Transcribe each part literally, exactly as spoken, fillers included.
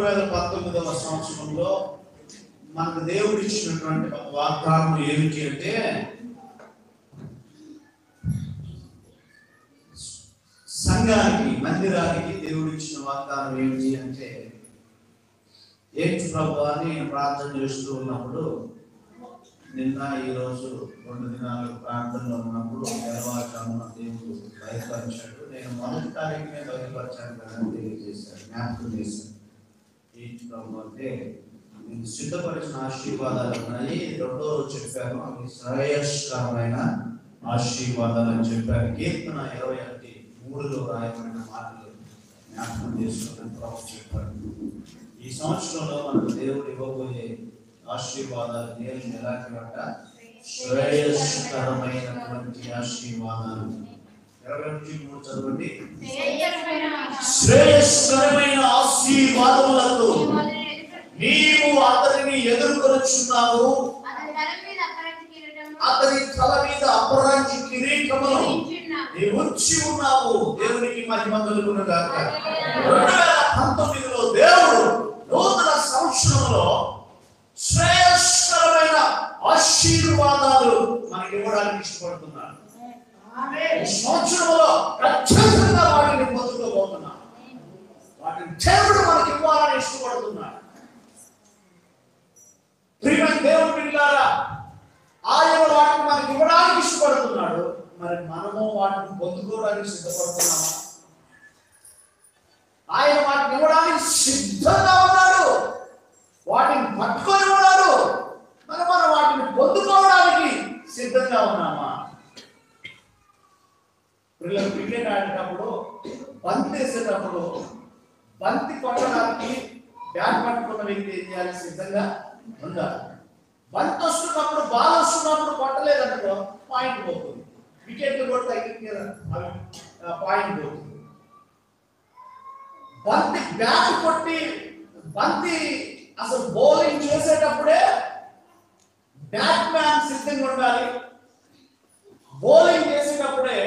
వేల పంతొమ్మిదవ సంవత్సరంలో మనకు దేవుడు ఇచ్చినటువంటి ఒక వాగ్దానం ఏమిటి అంటే, సంఘానికి, మందిరానికి దేవుడు ఇచ్చిన వాగ్దానం ఏమిటి అంటే, ఏంటి ప్రభు అని ప్రార్థన చేస్తూ ఉన్నప్పుడు, నిన్న ఈరోజు రెండు దినాలు ప్రార్థనలో ఉన్నప్పుడు తెల్లవారుజామున దేవుడు బయలుపరిచాడు. నేను మొదటి తారీఖునే బయలుపరిచాను కదా తెలియజేశాను, జ్ఞాపకం చేశాను. ఏంటి ప్రభు అంటే, నేను సిద్ధపరిచిన ఆశీర్వాదాలు ఉన్నాయి. రెండో రోజు చెప్పాను, అవి శ్రేయస్కరమైన ఆశీర్వాదాలు అని చెప్పాను. కీర్తన ఇరవై ఒకటి మూడులో రాయబడిన మాటలు జ్ఞాపకం చేసుకుని ప్రభు చెప్పాడు. ఈ సంవత్సరంలో మనకు దేవుడు ఇవ్వబోయే ఆశీర్వాదాలు నేను ఎలాంటివంట, శ్రేయస్కరమైనటువంటి ఆశీర్వాదాలు. ఇరవై ఒకటి మూడు చదవండి. శ్రేయస్కరమైన ఆశీర్వాదములతో నీవు అతనిని ఎదుర్కొనుచున్నావు, అతని తల మీద అపరాజి కిరీటమును నీవు ఉంచి ఉన్నావు. దేవునికి మహిమ కలుగును గాక. రెండు వేల పంతొమ్మిదిలో దేవుడు నూతన సంవత్సరంలో శ్రేయస్కరమైన ఆశీర్వాదాలు మనకి ఇవ్వడానికి ఇష్టపడుతున్నాడు. ఈ సంవత్సరంలో ఖచ్చితంగా వాటిని పొందుకోబోతున్నాడు. వాటిని దేవుడు మనకి ఇవ్వాలని ఇష్టపడుతున్నాడు. ప్రియమైన దేవుని బిడ్డలారా, ఆయన వాటిని మనకి ఇవ్వడానికి ఇష్టపడుతున్నాడు. మరి మనము వాటిని పొందుకోవడానికి సిద్ధపడుతున్నామా? ఆయన వాటిని ఇవ్వడానికి సిద్ధంగా ఉన్నాడు, వాటిని పట్టుకొని ఉన్నాడు. మరి మనం వాటిని పొందుకోవడానికి సిద్ధంగా ఉన్నామా? పిల్లలు క్రికెట్ ఆడేటప్పుడు, బంతి వేసేటప్పుడు, బంతి కొట్టడానికి బ్యాట్ పట్టుకున్న వ్యక్తి ఏం చేయాలి? సిద్ధంగా ఉండాలి. బంతి వస్తున్నప్పుడు, బాల్ వస్తున్నప్పుడు కొట్టలేదనుకో పాయింట్ పోతుంది. వికెట్లు కూడా తగ్గింది కదా, పాయింట్ పోతుంది. బంతి బ్యాట్ కొట్టి బంతి అసలు బౌలింగ్ చేసేటప్పుడే బ్యాట్ మ్యాన్ సిద్ధంగా ఉండాలి. బౌలింగ్ చేసేటప్పుడే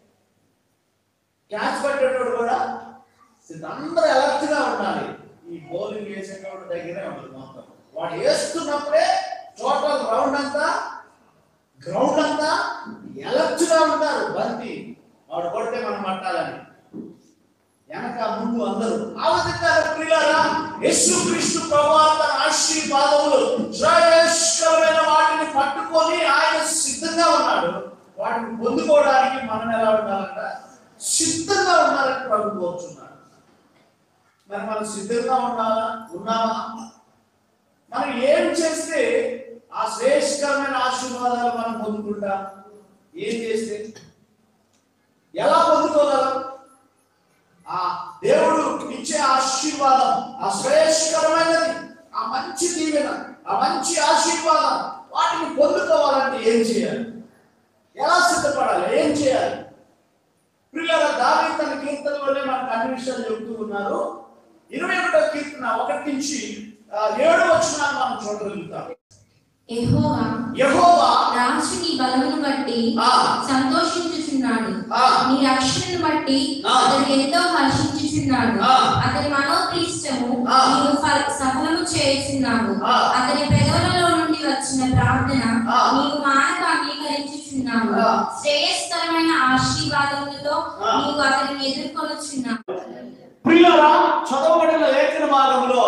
క్యాచ్ పట్టేటప్పుడు కూడా అందరూ అలర్ట్ గా ఉండాలి. ఈ బౌలింగ్ చేసేటప్పుడు దగ్గరే ఉంటుంది మొత్తం. వాడు వేస్తున్నప్పుడే టోటల్ రౌండ్ అంతా, గ్రౌండ్ అంతా అలర్ట్ గా ఉంటారు. బంతి వాడు కొడితే మనం పట్టాలని వెనక ముందు అందరూ. ఆ విధంగా ప్రియులారా, యేసుక్రీస్తు ప్రభువు తన ఆశీర్వాదములు శ్రేయస్కరమైన వాటిని పట్టుకొని ఆయన సిద్ధంగా ఉన్నాడు. వాటిని పొందుకోవడానికి మనం ఎలా ఉండాలంట? సిద్ధంగా ఉండాలని ప్రభు కోరుచున్నాడు. మరి మనం సిద్ధంగా ఉండాలా? ఉన్నామా? మనం ఏం చేస్తే ఆ శ్రేయస్కరమైన ఆశీర్వాదాలు మనం పొందుకుంటాం? ఏం చేస్తే ఎలా పొందుకోగలం? ఆ దేవుడు ఇచ్చే ఆశీర్వాదం, ఆ శ్రేయస్కరమైనది, ఆ మంచి దీవెన, ఆ మంచి ఆశీర్వాదం, వాటిని పొందుకోవాలంటే ఏం చేయాలి? ఎలా సిద్ధపడాలి? ఏం చేయాలి? ప్రియులారా, దావీదు తన కీర్తనలోనే మనకు అన్ని విషయాలు చెబుతూ ఉన్నారు. ఇరవై ఒకటో కీర్తన ఒకటి నుంచి ఏడు వచనాలు మనం చూడగలుగుతాం. యెహోవా యెహోవా రాజుని బలమును బట్టి సంతోషించుచున్నాడు, నీ రక్షణను బట్టి అతడు ఎంతో హర్షించుచున్నాడు. అతని మనోక్లిష్టము నీవు సఫలము చేయుచున్నావు. అతని పెదవులలో నుండి వచ్చిన ప్రార్థన నీవు మానక అంగీకరించుచున్నావు. శ్రేయస్కరమైన ఆశీర్వాదములతో నీవు అతనిని ఎదుర్కొనుచున్నావు. ప్రియులారా, చదవబడిన లేఖన భాగంలో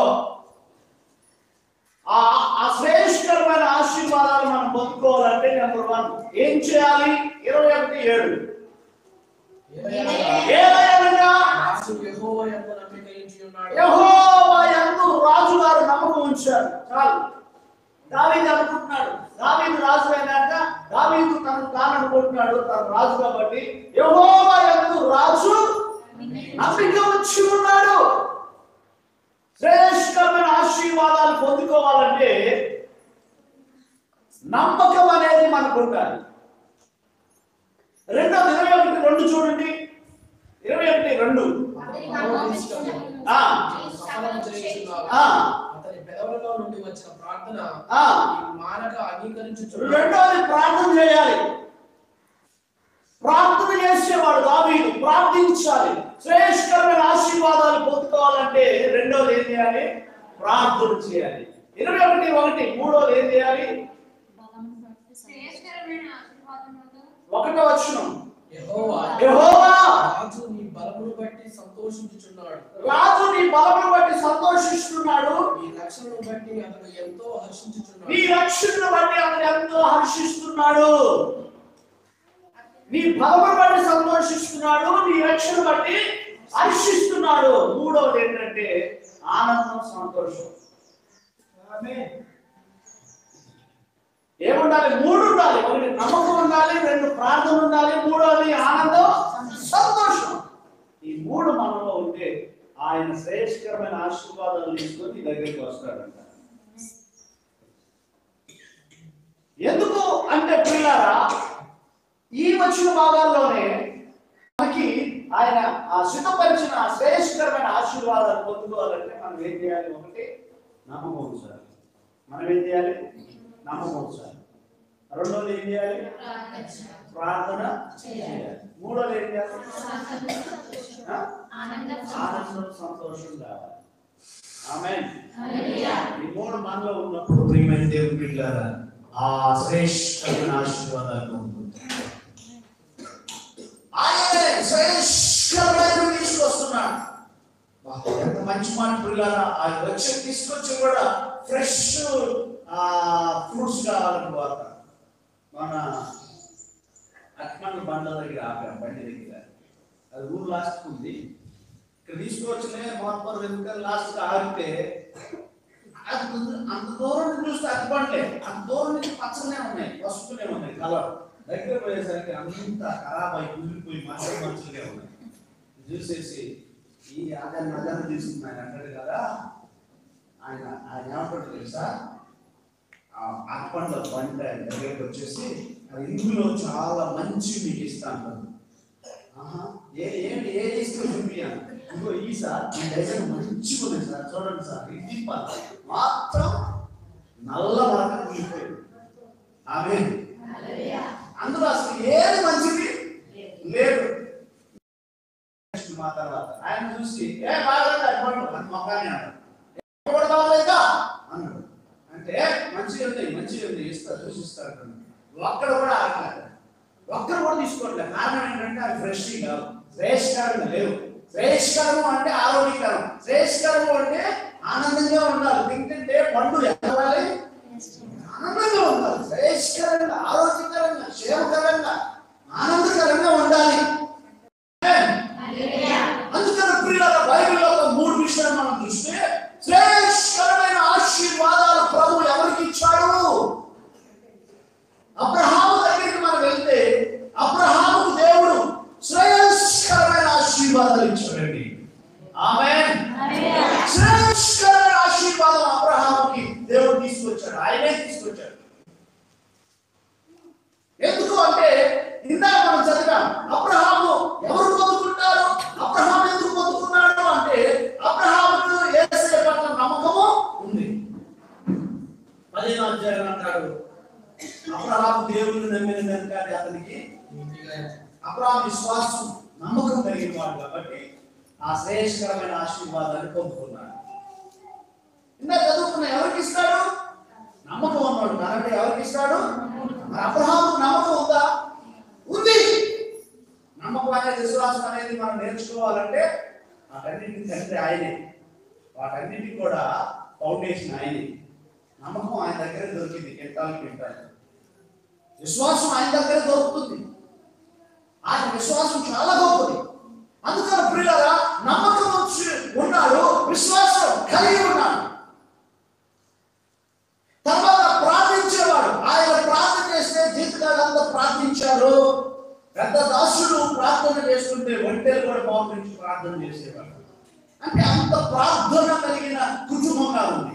ఆ శ్రేయస్కరమైన ఆశీర్వాదాలు మనం పొందుకోవాలంటే నెంబర్ వన్ ఏం చేయాలి? ఇరవై ఒకటి ఏడు యెహోవా యందు రాజు గారు నమ్మకం ఉంచారు. చాలు. దావీదు అనుకుంటున్నాడు, దావీదు రాజు అయినాక దావీదు తనను తాను అనుకుంటున్నాడు తను రాజు కాబట్టి. యెహోవా యందు రాజు నమ్మిక ఉంచి ఉన్నాడు. శ్రేయస్కరమైన ఆశీర్వాదాలు పొందుకోవాలంటే నమ్మకం అనేది మనకు ఉండాలి. రెండోది ఇరవై ఒకటి రెండు చూడండి. ఇరవై ఒకటి రెండు రెండోది ప్రార్థన చేయాలి. ప్రార్థన చేసేవాడు ప్రార్థించాలి. శ్రేయస్కరమైన ఆశీర్వాదాలు పొందుకోవాలంటే రెండోది ఏం చేయాలి? ప్రార్థన చేయాలి. ఇరవై ఒకటి ఒకటి మూడోది ఏం చేయాలి? ఒకటో వచనం, యెహోవా యెహోవా రాజు నీ బలమును బట్టి సంతోషించుచున్నాడు. రాజు నీ బలమును బట్టి సంతోషిస్తున్నాడు. నీ రక్షణను బట్టి అతడు ఎంతో హర్షించుచున్నాడు. నీ రక్షణను బట్టి అతడు ఎంతో హర్షిస్తున్నాడు. నీ బలమును బట్టి సంతోషిస్తున్నాడు, నీ రక్షణ బట్టి హర్షిస్తున్నాడు. మూడవది ఏంటంటే ఆనందం, సంతోషం. ఏముండాలి? మూడు ఉండాలి. ఒకటి నమ్మకం ఉండాలి, రెండు ప్రార్థన ఉండాలి, మూడవది ఆనందం, సంతోషం. ఈ మూడు మనలో ఉంటే ఆయన శ్రేష్ఠకరమైన ఆశీర్వాదాలు తీసుకొని నీ దగ్గరికి వస్తాడంట. ఎందుకు అంటే ప్రియులారా, ఈ వచ్చిన భాగాల్లోనే మనకి ఆయన ఆ సిద్ధపరిచిన శ్రేష్ఠకరమైన ఆశీర్వాదాలు పొందుకోవాలంటే మనం ఏం చేయాలి? ఒకటి నమ్మకం ఉంచాలి. మనం ఏం చేయాలి? నమ్మకం ఉంచాలి. రెండోది ఏం చేయాలి? ప్రార్థన చేయాలి. మూడోది ఏం చేయాలి? ఆనందం, సంతోషం కావాలి. ఆమేన్. ఈ మూడు మనలో ఉన్నప్పుడు ప్రియమైన దేవుని బిడ్డలారా, ఆ శ్రేష్ఠమైన ఆశీర్వాదాలు పొందుకుంటాం. ఆయనే శ్రేష్ఠమైన తీసుకొస్తున్నాడు. ఎంత మంచి మాట ప్రియులారా. ఆయన వచ్చి తీసుకొచ్చి కూడా ఫ్రెష్ ఫ్రూట్స్ కావాలన్నమాట. మన అక్మన్ బండ దగ్గర ఆపాం, బండి దగ్గర. అది ఊరు లాస్ట్ ఉంది. ఇక్కడ తీసుకొచ్చినే మోహన్ వెనుక లాస్ట్ ఆగితే అంత దూరం చూస్తే అతి పండ్లే, అంత దూరం నుంచి పచ్చనే ఉన్నాయి, పసుపునే ఉన్నాయి కలర్. దగ్గర పోయేసరికి అంత ఖరాబ్ అయి కుదిరిపోయి మంచి మంచిగా ఉన్నాయి. చూసేసి ఈ అదే నగరం తీసుకుని ఆయన అంటాడు కదా, ఆయన ఆయన ఏమంటాడు తెలుసా? అప్పట్లో పంట దగ్గరికి వచ్చేసి అది ఇందులో చాలా మంచి మీకు ఇస్తాను. ఏ ఏంటి ఏది ఇస్తూ చూపియాను. ఇంకో ఈ సార్ ఈ డజన్ మంచిగా ఉంది సార్, చూడండి సార్, ఇది మాత్రం నల్ల మరక కూలిపోయింది. ఆమె అందులో అసలు ఏది మంచిది లేదు. మా తర్వాత ఆయన చూసి ఏ బాగా మొక్కని అన్నాడు, అన్నాడు. అంటే మంచిగా ఉంది, మంచిగా ఉంది, ఇస్తారు, చూసిస్తారు. ఒక్కడు కూడా ఆగలేదు, ఒక్కరు కూడా తీసుకోవట్లేదు. కారణం ఏంటంటే అది ఫ్రెష్ కాదు, శ్రేష్కరం లేవు. శ్రేష్కరము అంటే ఆరోగ్యకరం, శ్రేష్కరము అంటే ఆనందంగా ఉండాలి. తింటుంటే పండు ఎదగాలి, ఆనందంగా ఉండాలి. శ్రేష్కరంగా, ఆరోగ్యకరంగా, క్షేమకరంగా, ఆనందకరంగా ఉండాలి. అందుకని ప్రియులారా, బైబిల్లో ఒక మూడు విషయాలు మనం చూస్తే శ్రేష్ఠకరమైన ఆశీర్వాదాలు ప్రభువు ఎవరికి ఇచ్చాడు? అబ్రహాము దగ్గరికి మనం వెళ్తే అబ్రహాముకు దేవుడు శ్రేష్ఠకరమైన ఆశీర్వాదాలు ఇచ్చాడండి. ఆమేన్. శ్రేష్ఠకరమైన ఆశీర్వాదం అబ్రహాముకి దేవుడు తీసుకొచ్చాడు, ఆయనే తీసుకొచ్చాడు. ఎందుకు అంటే ఇందాక మనం చదివాం, అబ్రహాము ఎవరు పొందుకుంటారు? అబ్రహాము ఎందుకు పొందుకున్నాడు అంటే అబ్రహాముకు యేసయ్య పట్ల నమ్మకము ఉంది. పదిహేను అధ్యాయం అంటాడు, అబ్రహాము దేవుని నమ్మిన కనుక అతనికి అబ్రహాము విశ్వాసం, నమ్మకం కలిగిన వాడు కాబట్టి ఆ శ్రేష్ఠకరమైన ఆశీర్వాదాన్ని పొందుకున్నాడు. ఇందాక చదువుకున్న ఎవరికి ఇస్తాడు? నమ్మకం అన్నాడు. కాబట్టి ఎవరికి ఇస్తాడు? అబ్రహాము నమ్మకం ఉందా? ఉంది. నమ్మకం అనేది, విశ్వాసం అనేది మనం నేర్చుకోవాలంటే వాటన్నింటికి తండ్రి ఆయనే, వాటన్నింటికి కూడా ఫౌండేషన్ ఆయనే. నమ్మకం ఆయన దగ్గర దొరికింది, కింటాలు కింటాలు. విశ్వాసం ఆయన దగ్గర దొరుకుతుంది. ఆయన విశ్వాసం చాలా గొప్పది. అందుకని ప్రియులారా, నమ్మకం వచ్చి ఉన్నాడు, విశ్వాసం కలిగి ఉన్నాడు. తర్వాత ప్రార్థించేవాడు. ఆయన ప్రార్థన చేస్తే జీవితకాలంతా ప్రార్థించారు. పెద్ద దాసుడు ప్రార్థన చేస్తుంటే ఒంటేలు కూడా మోకరించి ప్రార్థన చేసేవాడు. అంటే అంత ప్రార్థన కలిగిన కుటుంబంగా ఉంది.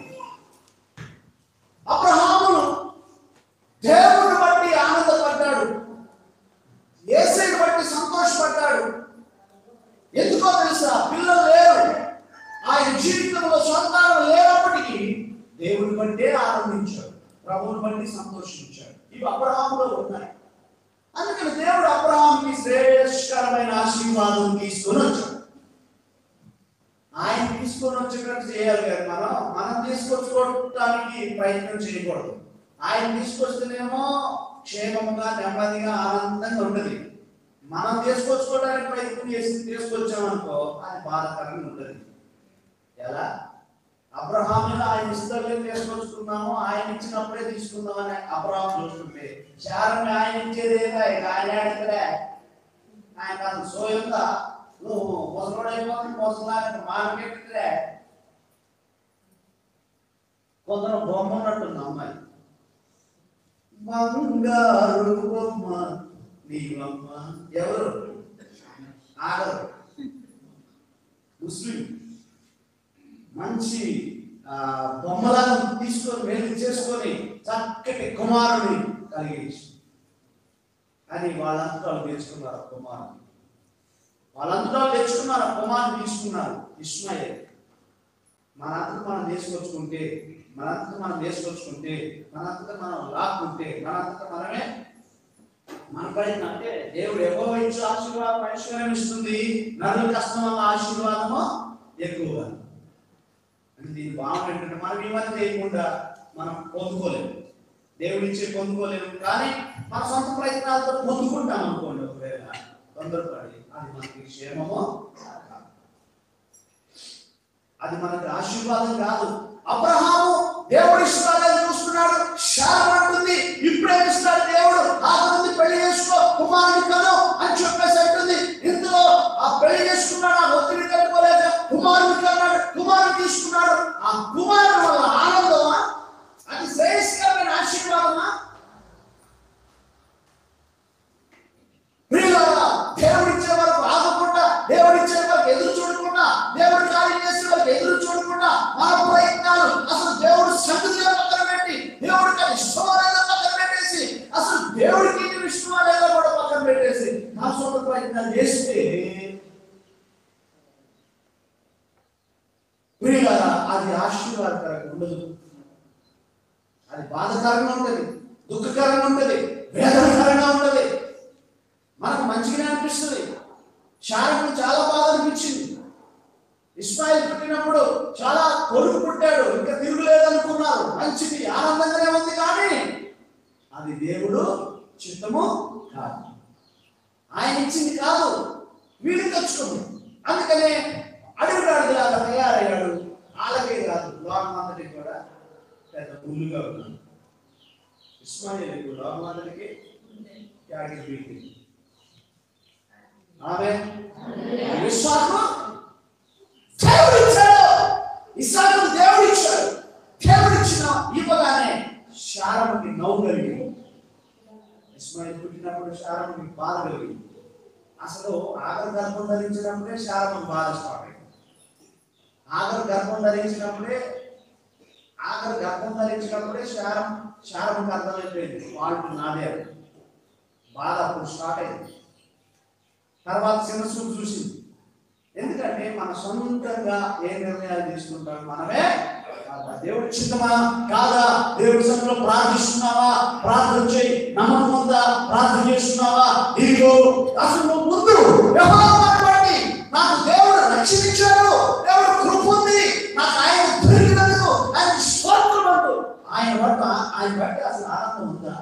అబ్రహామును దేవుని బట్టి ఆనందపడ్డాడు, యేసయ్యను బట్టి సంతోషపడ్డాడు. ఎందుకో తెలుసా? పిల్లలు లేరు, ఆయన జీవితంలో సంతానం లేనప్పటికీ దేవుని బట్టే ఆనందించాడు, ప్రభువుని బట్టి సంతోషించాడు. ఇవి అబ్రహాములో ఉన్నాయి. అందుకని దేవుడు అబ్రహాముకి శ్రేష్ఠకరమైన ఆశీర్వాదం తీసుకొని వచ్చాడు. ఆయన తీసుకొని వచ్చేటట్టు చేయాలి కదా మనం. మనం తీసుకొచ్చుకోవడానికి ప్రయత్నం చేయకూడదు. ఆయన తీసుకొస్తేనేమో క్షేమంగా నెమ్మదిగా ఆనందంగా ఉంటుంది. మనం తీసుకొచ్చుకోవడానికి ప్రయత్నం చేసి తీసుకొచ్చామనుకో అది బాధాకరంగా ఉంటుంది. ఎలా? అబ్రహాముని ఆయన ఇష్టం తీసుకొచ్చుకున్నాము, ఆయన ఇచ్చినప్పుడే తీసుకుందామని అబ్రహాం చూస్తుంటే శారని ఆయన ఇచ్చేదేగా ఇక ఆయన అడిగితే ఆయన కాదు సోయంగా నువ్వు ముసలోడైపోతుంది ముసలాగా మార్కెట్లే కొందరు బొమ్మ ఉన్నట్టుంది అమ్మాయి, బంగారు బొమ్మ నీవమ్మ. ఎవరు? ఆగరు. ముస్లిం మంచి బొమ్మలను తీసుకొని వెళ్ళి చేసుకొని చక్కటి కుమారుని కలిగించి అని వాళ్ళంతా తెచ్చుకున్నారు. కుమారుని వాళ్ళంతా తెచ్చుకున్నారు, కుమారుని తీసుకున్నారు ఇష్మాయేల్. మనంతకు మనం తీసుకొచ్చుకుంటే మనంతకు మనం తీసుకొచ్చుకుంటే మనంతకు మనం లాక్కుంటే మనంతకు మనమే మన ప్రయత్నం అంటే దేవుడు ఎక్కువ ఇచ్చే ఆశీర్వాదం ఐశ్వర్యం ఇస్తుంది, నరుల కష్టం వల్ల ఆశీర్వాదము ఎక్కువ. అంటే దీని భావం ఏంటంటే మనం ఏమని చేయకుండా మనం పొందుకోలేము, దేవుడు ఇచ్చే పొందుకోలేము. కానీ మన సొంత ప్రయత్నాలతో పొందుకుంటాం అనుకోండి, ఒకవేళ తొందరపడి అది మనకి క్షేమము, అది మనకి ఆశీర్వాదం కాదు. అబ్రహాము దేవుడు ఇష్టాలను చూస్తున్నాడు, శారా అంటుంది ఇప్పుడే ఇస్తాడు దేవుడు, ఆగనుంది పెళ్లి చేసుకో కుమారుని కను అని చెప్పేసి అంటుంది. ఇందులో ఆ పెళ్లి చేసుకున్నాడు, ఆ ఒత్తిడి కట్టుకోలేదు, కుమారుని కన్నాడు, కుమారుని తీసుకున్నాడు. ఆ కుమారుని వల్ల ఆనందమా, అది శ్రేయస్కరమైన ఆశీర్వాదమా? దేవుడిచ్చే వరకు ఆగకుండా, దేవుడిచ్చే వరకు ఎదురు చూడకుండా, దేవుడి కార్యం చేసే వరకు ఎదురు చూడకుండా మన ప్రయత్నాలు అసలు దేవుడు సంగతిగా పక్కన పెట్టి దేవుడికి అది ఇష్టమా లేదా పక్కన పెట్టేసి అసలు దేవుడికి ఇది ఇష్టమా లేదా కూడా పక్కన పెట్టేసి నా సొంత ప్రయత్నాలు చేస్తే ప్రియులారా అది ఆశీర్వాదకరంగా ఉండదు, అది బాధకరంగా ఉంటుంది, దుఃఖకరంగా ఉంటుంది, వేదనకరంగా ఉంటుంది. మనకు మంచిగానే అనిపిస్తుంది. శారాకు చాలా బాధ అనిపించింది. ఇస్మాయిల్ పుట్టినప్పుడు చాలా కొడుకు పుట్టాడు, ఇంకా తిరుగులేదనుకున్నారు, మంచిది ఆనందంగానే ఉంది. కానీ అది దేవుడు చిత్తము కాదు, ఆయన ఇచ్చింది కాదు, వీడికి తెచ్చుకుంది. అందుకనే అడుగుడాడులాగా తయారయ్యాడు. అలాగే కాదు, లోకమంతటికి కూడా పెద్ద పుల్లుగా ఉన్నాడు. ఇస్మాయిల్ లోకమంతటికి యాగి వీటి ఆమె విశ్వాసం దేవుడు ఇచ్చాడు, ఇస్సాకుకు దేవుడు ఇచ్చాడు. దేవుడు ఇచ్చిన ఇవ్వగానే శారాకి నవ్వు కలిగింది. ఇస్మాయిల్ పుట్టినప్పుడు శారాకి బాధ కలిగింది. అసలు ఆగరు గర్భం ధరించినప్పుడే శారాకు బాధ స్టార్ట్ అయింది. ఆగరు గర్భం ధరించినప్పుడే ఆగరు గర్భం ధరించినప్పుడే శారం శారాకు అర్థమైపోయింది వాళ్ళు నాదే బాధ అప్పుడు స్టార్ట్ అయింది. తర్వాత చిన్న చూపు చూసింది. ఎందుకంటే మన సొంతంగా ఏ నిర్ణయాలు తీసుకుంటాం మనమే. దేవుడి చిత్తమా కాదా, దేవుడి సన్నిధిలో ప్రార్థిస్తున్నావా, ప్రార్థన చేయి, నమ్మకం ఉందా, ప్రార్థన చేస్తున్నావా, ఇదిగో అసలు నువ్వు ముందు వ్యవహారాన్ని నాకు దేవుడు రక్షించాడు, దేవుడు కృప ఉంది, నాకు ఆయన దొరికినందుకు ఆయన స్తోత్రం అంటూ ఆయన పట్ల ఆయన బట్టి అసలు ఆనందం ఉందా?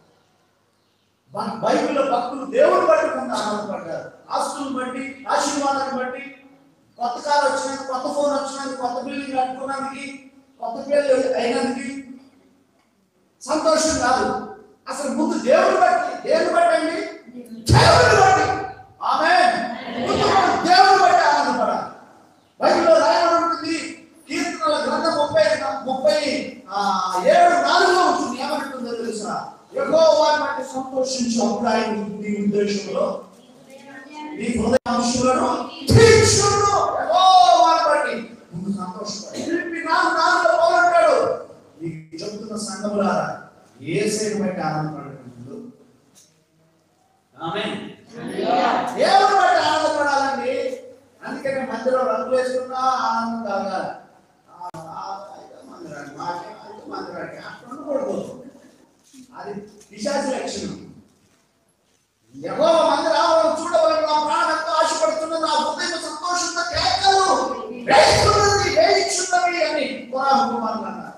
బైబిల్లో భక్తులు దేవుడు బట్టి కొంత ఆనందపడ్డారు. ఆస్తులను బట్టి, ఆశీర్వాదాన్ని బట్టి, కొత్త కారు వచ్చినందుకు, కొత్త ఫోన్ వచ్చినందుకు, కొత్త బిల్డింగ్ కట్టుకున్నందుకు, కొత్త పేర్లు అయినందుకు సంతోషం కాదు. అసలు ముందు దేవుడు బట్టి, దేవుడు బట్టి అండి దేవుడు బట్టి ఆమేన్. దేవుడు బట్టి ఆనందపడాలి. బైబిల్లో రాయబడి ఉంటుంది, కీర్తనల గ్రంథం ముప్పై ముప్పై ఏడు నాలుగులో ఉంటుంది. ఏమంటుందో తెలుసా? యెహోవాను బట్టి సంతోషించు, అప్పుడు ఆయన నీ ఉద్దేశంలో నీ హృదయాంశులను తీర్చును. యెహోవాను బట్టి ముందు సంతోషపడు. ఫిలిప్పీ నాలుగు నాలుగులో పౌలు అంటాడు, నీకు చెప్తున్న సంఘములారా యేసుని బట్టి ఆనందపడండి. ఆమేన్. దేవుని బట్టి ఆనందపడాలండి. అందుకనే మందిరం రంగులు వేసుకున్నా ఆనందం కలగాలి. మందిరానికి మందిరానికి అట్లా ఉండకూడదు, అది పిశాచి లక్షణం. యెహోవా మందిరాలను చూడవలెను, నా ప్రాణంతో ఆశపడుతున్నది, నా హృదయం సంతోషంతో కేకలు వేస్తున్నది వేయిచున్నవి అని కోరాహు కుమారులు అన్నారు.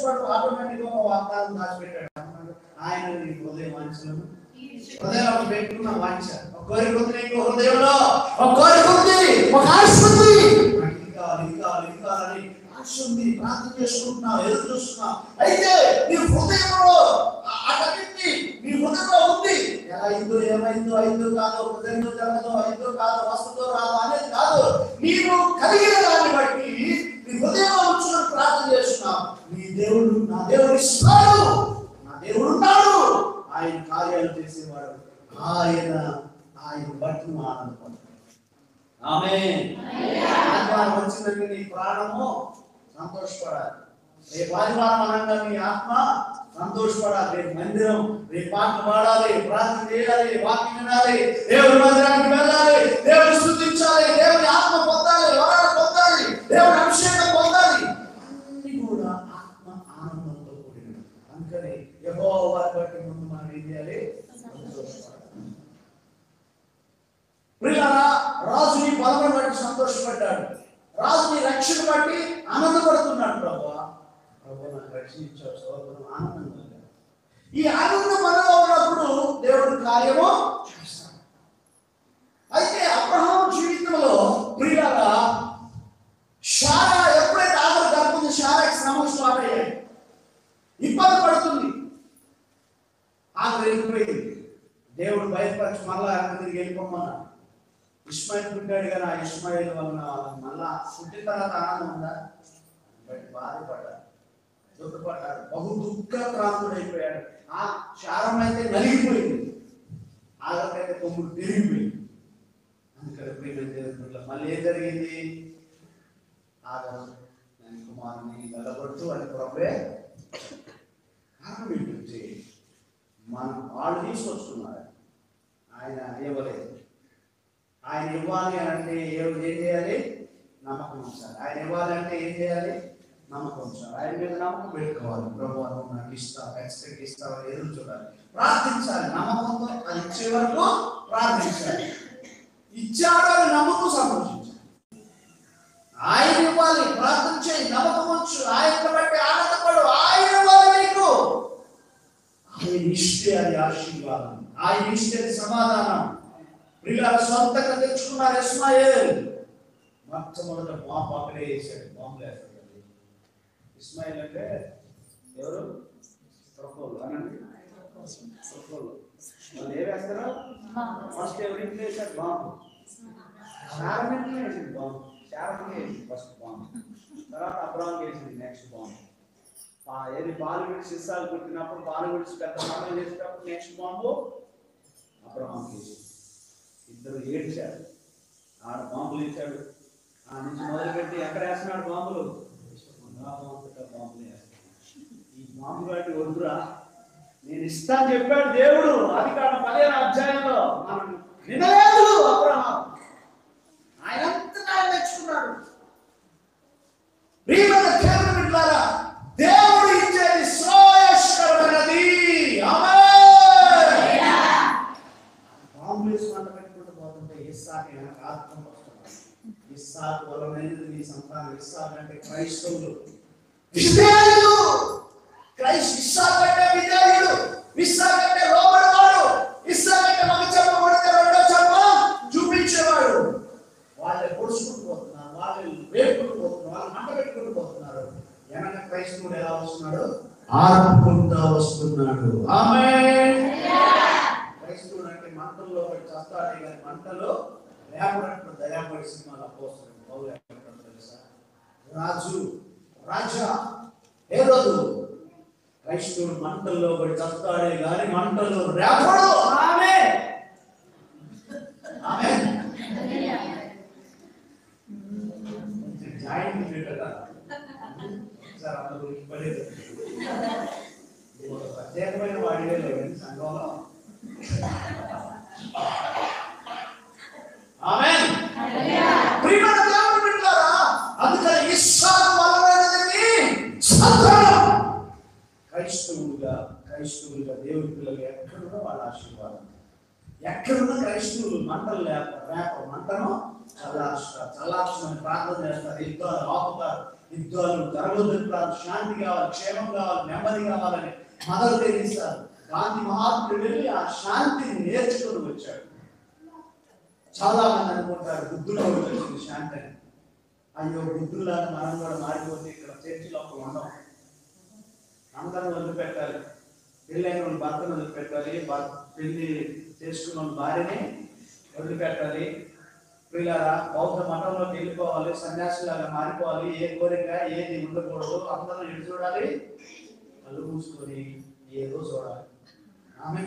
సంతోషపడు ఆటోమేటిక్ గా వాగ్దానం దాచిపెట్టాడు. ఆయన నీ హృదయ వాంఛలను హృదయంలో పెట్టుకున్న వాంఛ ఒక కోరిక ఉంది, నీకు హృదయంలో ఒక కోరిక ఉంది, ఒక ఆశ ఉంది, ఇంకా ఇంకా ఇంకా అని ఆశ ఉంది, ప్రార్థన చేసుకుంటున్నావు, ఎదురు చూస్తున్నావు. అయితే నీ హృదయంలో అటన్నిటి నీ హృదయంలో ఉంది. ఎలా అయిందో ఏమైందో అయిందో కాదు, హృదయంలో జరగదో అయిందో కాదు, వస్తుందో రాదో అనేది కాదు, నీవు కలిగిన దాన్ని బట్టి నీ హృదయంలో ఉంచుకుని ప్రార్థన చేస్తున్నావు. నీ దేవుడు నా దేవుడు ఇస్తాడు, నా దేవుడు ఉన్నాడు, ఆయన కార్యాలు చేసేవాడు, ఆయన ఆయన బట్టి ఆనందపడతాడు. ఆమేన్. ఆదివారం వచ్చిందంటే నీ ప్రాణము సంతోషపడాలి, రేపు ఆదివారం అనగా నీ ఆత్మ సంతోషపడాలి, రేపు మందిరం రేపు పాటలు పాడాలి, ప్రార్థన చేయాలి, వాక్యం వినాలి, దేవుడి మందిరానికి వెళ్ళాలి, దేవుని స్తుతించాలి, దేవుని ఆత్మ పొందాలి, వరాలు పొందాలి, దేవుని అభిషేకం పొందాలి. అన్ని కూడా ఆత్మ ఆనందంతో కూడినవి. అందుకని యెహోవాను బట్టి ముందు మనం ఏం చేయాలి? సంతోషపడాలి. ప్రియులారా, రాజు నీ బలమును బట్టి సంతోషపడ్డాడు, రాజు నీ రక్షణ బట్టి ఆనందపడుతున్నాడు. ప్రభువా ప్రభువు నాకు రక్షించావు, స్తోత్రం, ఆనందంగా. ఈ ఆనందం మనలో ఉన్నప్పుడు దేవుడు కార్యము చేస్తాడు. అయితే అబ్రహాము జీవితంలో ప్రియులారా, శారా ఎప్పుడైతే ఆఖరి గర్భం శారాకి శ్రమలు స్టార్ట్ అయ్యాయి, ఇబ్బంది పడుతుంది, ఆఖరి వెళ్ళిపోయింది. దేవుడు బయటపరిచి మళ్ళా తిరిగి వెళ్ళిపోమన్నాడు. ఇస్మాయిల్ పుట్టాడు కానీ ఆ ఇస్మాయిల్ వలన మళ్ళా పుట్టిన తర్వాత ఆనందం ఉందా? బయట బాధపడ్డాడు, దుఃఖపడ్డాడు, బహు దుఃఖక్రాంతుడైపోయాడు. ఆ శారం అయితే నలిగిపోయింది, ఆఖరికైతే కొమ్ముడు తిరిగిపోయింది. అందుకని మళ్ళీ ఏం జరిగింది? ఆగం నేను కుమారుని వెళ్ళగొట్టు అని ప్రభువే కారణం ఏంటంటే మనం వాళ్ళు తీసుకొచ్చుకున్నారు, ఆయన ఇవ్వలేదు. ఆయన ఇవ్వాలి అని అంటే ఏం చేయాలి? నమ్మకం ఉంచాలి. ఆయన ఇవ్వాలి అంటే ఏం చేయాలి? నమ్మకం ఉంచాలి. ఆయన మీద నమ్మకం పెట్టుకోవాలి. ప్రభువు నాకు ఇస్తావు, ఎక్స్పెక్ట్ ఇస్తావు, ఎదురు చూడాలి, ప్రార్థించాలి. నమ్మకంతో అది ఇచ్చే వరకు ప్రార్థించాలి. ఇచ్చాడు అని నమ్మకం సంతోషించాలి. ఆయన ఇవ్వాలి, ప్రార్థన చేయి, నమ్మకం ఉంచు, ఆయన బట్టి ఆనందపడు. ఆయన ఇవ్వాలి నీకు, ఆయన ఇస్తే అది ఆశీర్వాదం, ఆయన ఇస్తే అది సమాధానం. ప్రియులారా, సొంతంగా తెచ్చుకున్నారు ఇస్మాయిల్. మొట్టమొదట బాంబు అక్కడే వేసాడు, బాంబులు వేస్తాడు. ఇస్మాయిల్ అంటే ఎవరు? ప్రొకోలు అనండి, ప్రొకోలు. వాళ్ళు ఏ వేస్తారో ఫస్ట్ ఎవరింటి వేసాడు బాంబు, శారమింట్లో వేసింది బాంబు, శారమికి వేసింది ఫస్ట్ బాంబు, తర్వాత అబ్రాహాంకి వేసింది నెక్స్ట్ బాంబు. ఏది పాలు విడిచి ఇస్సాలు పుట్టినప్పుడు పాలు విడిచి పెద్ద బాంబులు చేసేటప్పుడు నెక్స్ట్ బాంబు అబ్రాహాంకి వేసింది. ఇద్దరు ఏడ్చారు, ఆడ బాంబులు ఇచ్చాడు. ఆ నుంచి మొదలుపెట్టి ఎక్కడ వేస్తున్నాడు బాంబులు? బాంబులు వేస్తాడు. ఈ బాంబు బట్టి వద్దురా, నేను ఇస్తాను చెప్పాడు దేవుడు. అది కాదు పదిహేను అధ్యాయంలో మనం వినలేదు. అబ్రహాము ఆయన అంతగా ఆయన తెచ్చుకున్నాడు. ప్రియమైన దేవుని బిడ్డలారా, దేవుడు ఇచ్చేది శ్రేయస్కరమైనది. ఆమేన్. బాంబులు వేసి మంట పెట్టుకుంటూ పోతుంటే ఇస్సాకు వెనక ఆత్మ వస్తున్నాడు. ఇస్సాకు వలనైనది నీ సంతానం. ఇస్సాకు అంటే క్రైస్తవులు, విధేయులు. క్రైస్ట్ ఇస్సాకు అంటే విధేయుడు, ఇస్సాకు అంటే లోబడేవాడు, ఇస్సాకు అంటే ఒక చెంప కొడితే రెండో చెంప చూపించేవాడు. వాళ్ళే పొడుచుకుంటూ పోతున్నారు, వాళ్ళు వేపుకుంటూ పోతున్నారు, వాళ్ళు మంట పెట్టుకుంటూ పోతున్నారు. వెనక క్రైస్తవుడు ఎలా వస్తున్నాడు? ఆర్పుకుంటూ వస్తున్నాడు. ఆమేన్. క్రైస్తవుడు అంటే మంటల్లో చస్తాడే కానీ మంటలో లేపడట్టు దయాపడి సినిమాలు అపోస్తలుడు పౌలు ఏమంటాడు తెలుసా? రాజు రాజా హేరోదు క్రైస్తవుడు మంటల్లో పడి చస్తాడే కానీ మంటల్లో రేపడు. Amen. Amen. Joint field sir అందరూ ఇవ్వలేదు, ప్రత్యేకమైన వాడివే లేవు సంఘంలో. ఆమేన్. ప్రియమైన దేవుని బిడ్డలారా, అందుకని ఇస్సాకు వలనైనది సంతానం. క్రైస్తవులుగా క్రైస్తవులుగా దేవుని పిల్లలు ఎక్కడున్నా వాళ్ళ ఆశీర్వాదం. ఎక్కడున్న క్రైస్తవులు మంటలు లేక రేప మంటను చల్లార్చుతారు, చల్లార్చుకొని ప్రార్థన చేస్తారు, యుద్ధాలు ఆపుతారు, యుద్ధాలు జరగొద్దు, శాంతి కావాలి, క్షేమం కావాలి, నెమ్మది కావాలని మదర్ తెరీసా, గాంధీ మహాత్ముడు వెళ్ళి ఆ శాంతిని నేర్చుకుని వచ్చాడు. చాలా మంది అనుకుంటారు బుద్ధుడు వచ్చింది శాంతి అని. అయ్యో బుద్ధులాగా మనం కూడా మారిపోతే ఇక్కడ చర్చిలో ఒక ఉండం. అందరం వదిలిపెట్టాలి, పెళ్ళైన వాళ్ళు భర్తను వదిలిపెట్టాలి, పెళ్లి చేసుకున్న వాళ్ళు భార్యని వదిలిపెట్టాలి. పిల్లరా బౌద్ధ మఠంలోకి వెళ్ళిపోవాలి, సన్యాసులాగా మారిపోవాలి. ఏ కోరిక ఏది ఉండకూడదు, అందరూ ఎటు చూడాలి, కళ్ళు మూసుకొని ఏదో చూడాలి. ఆమె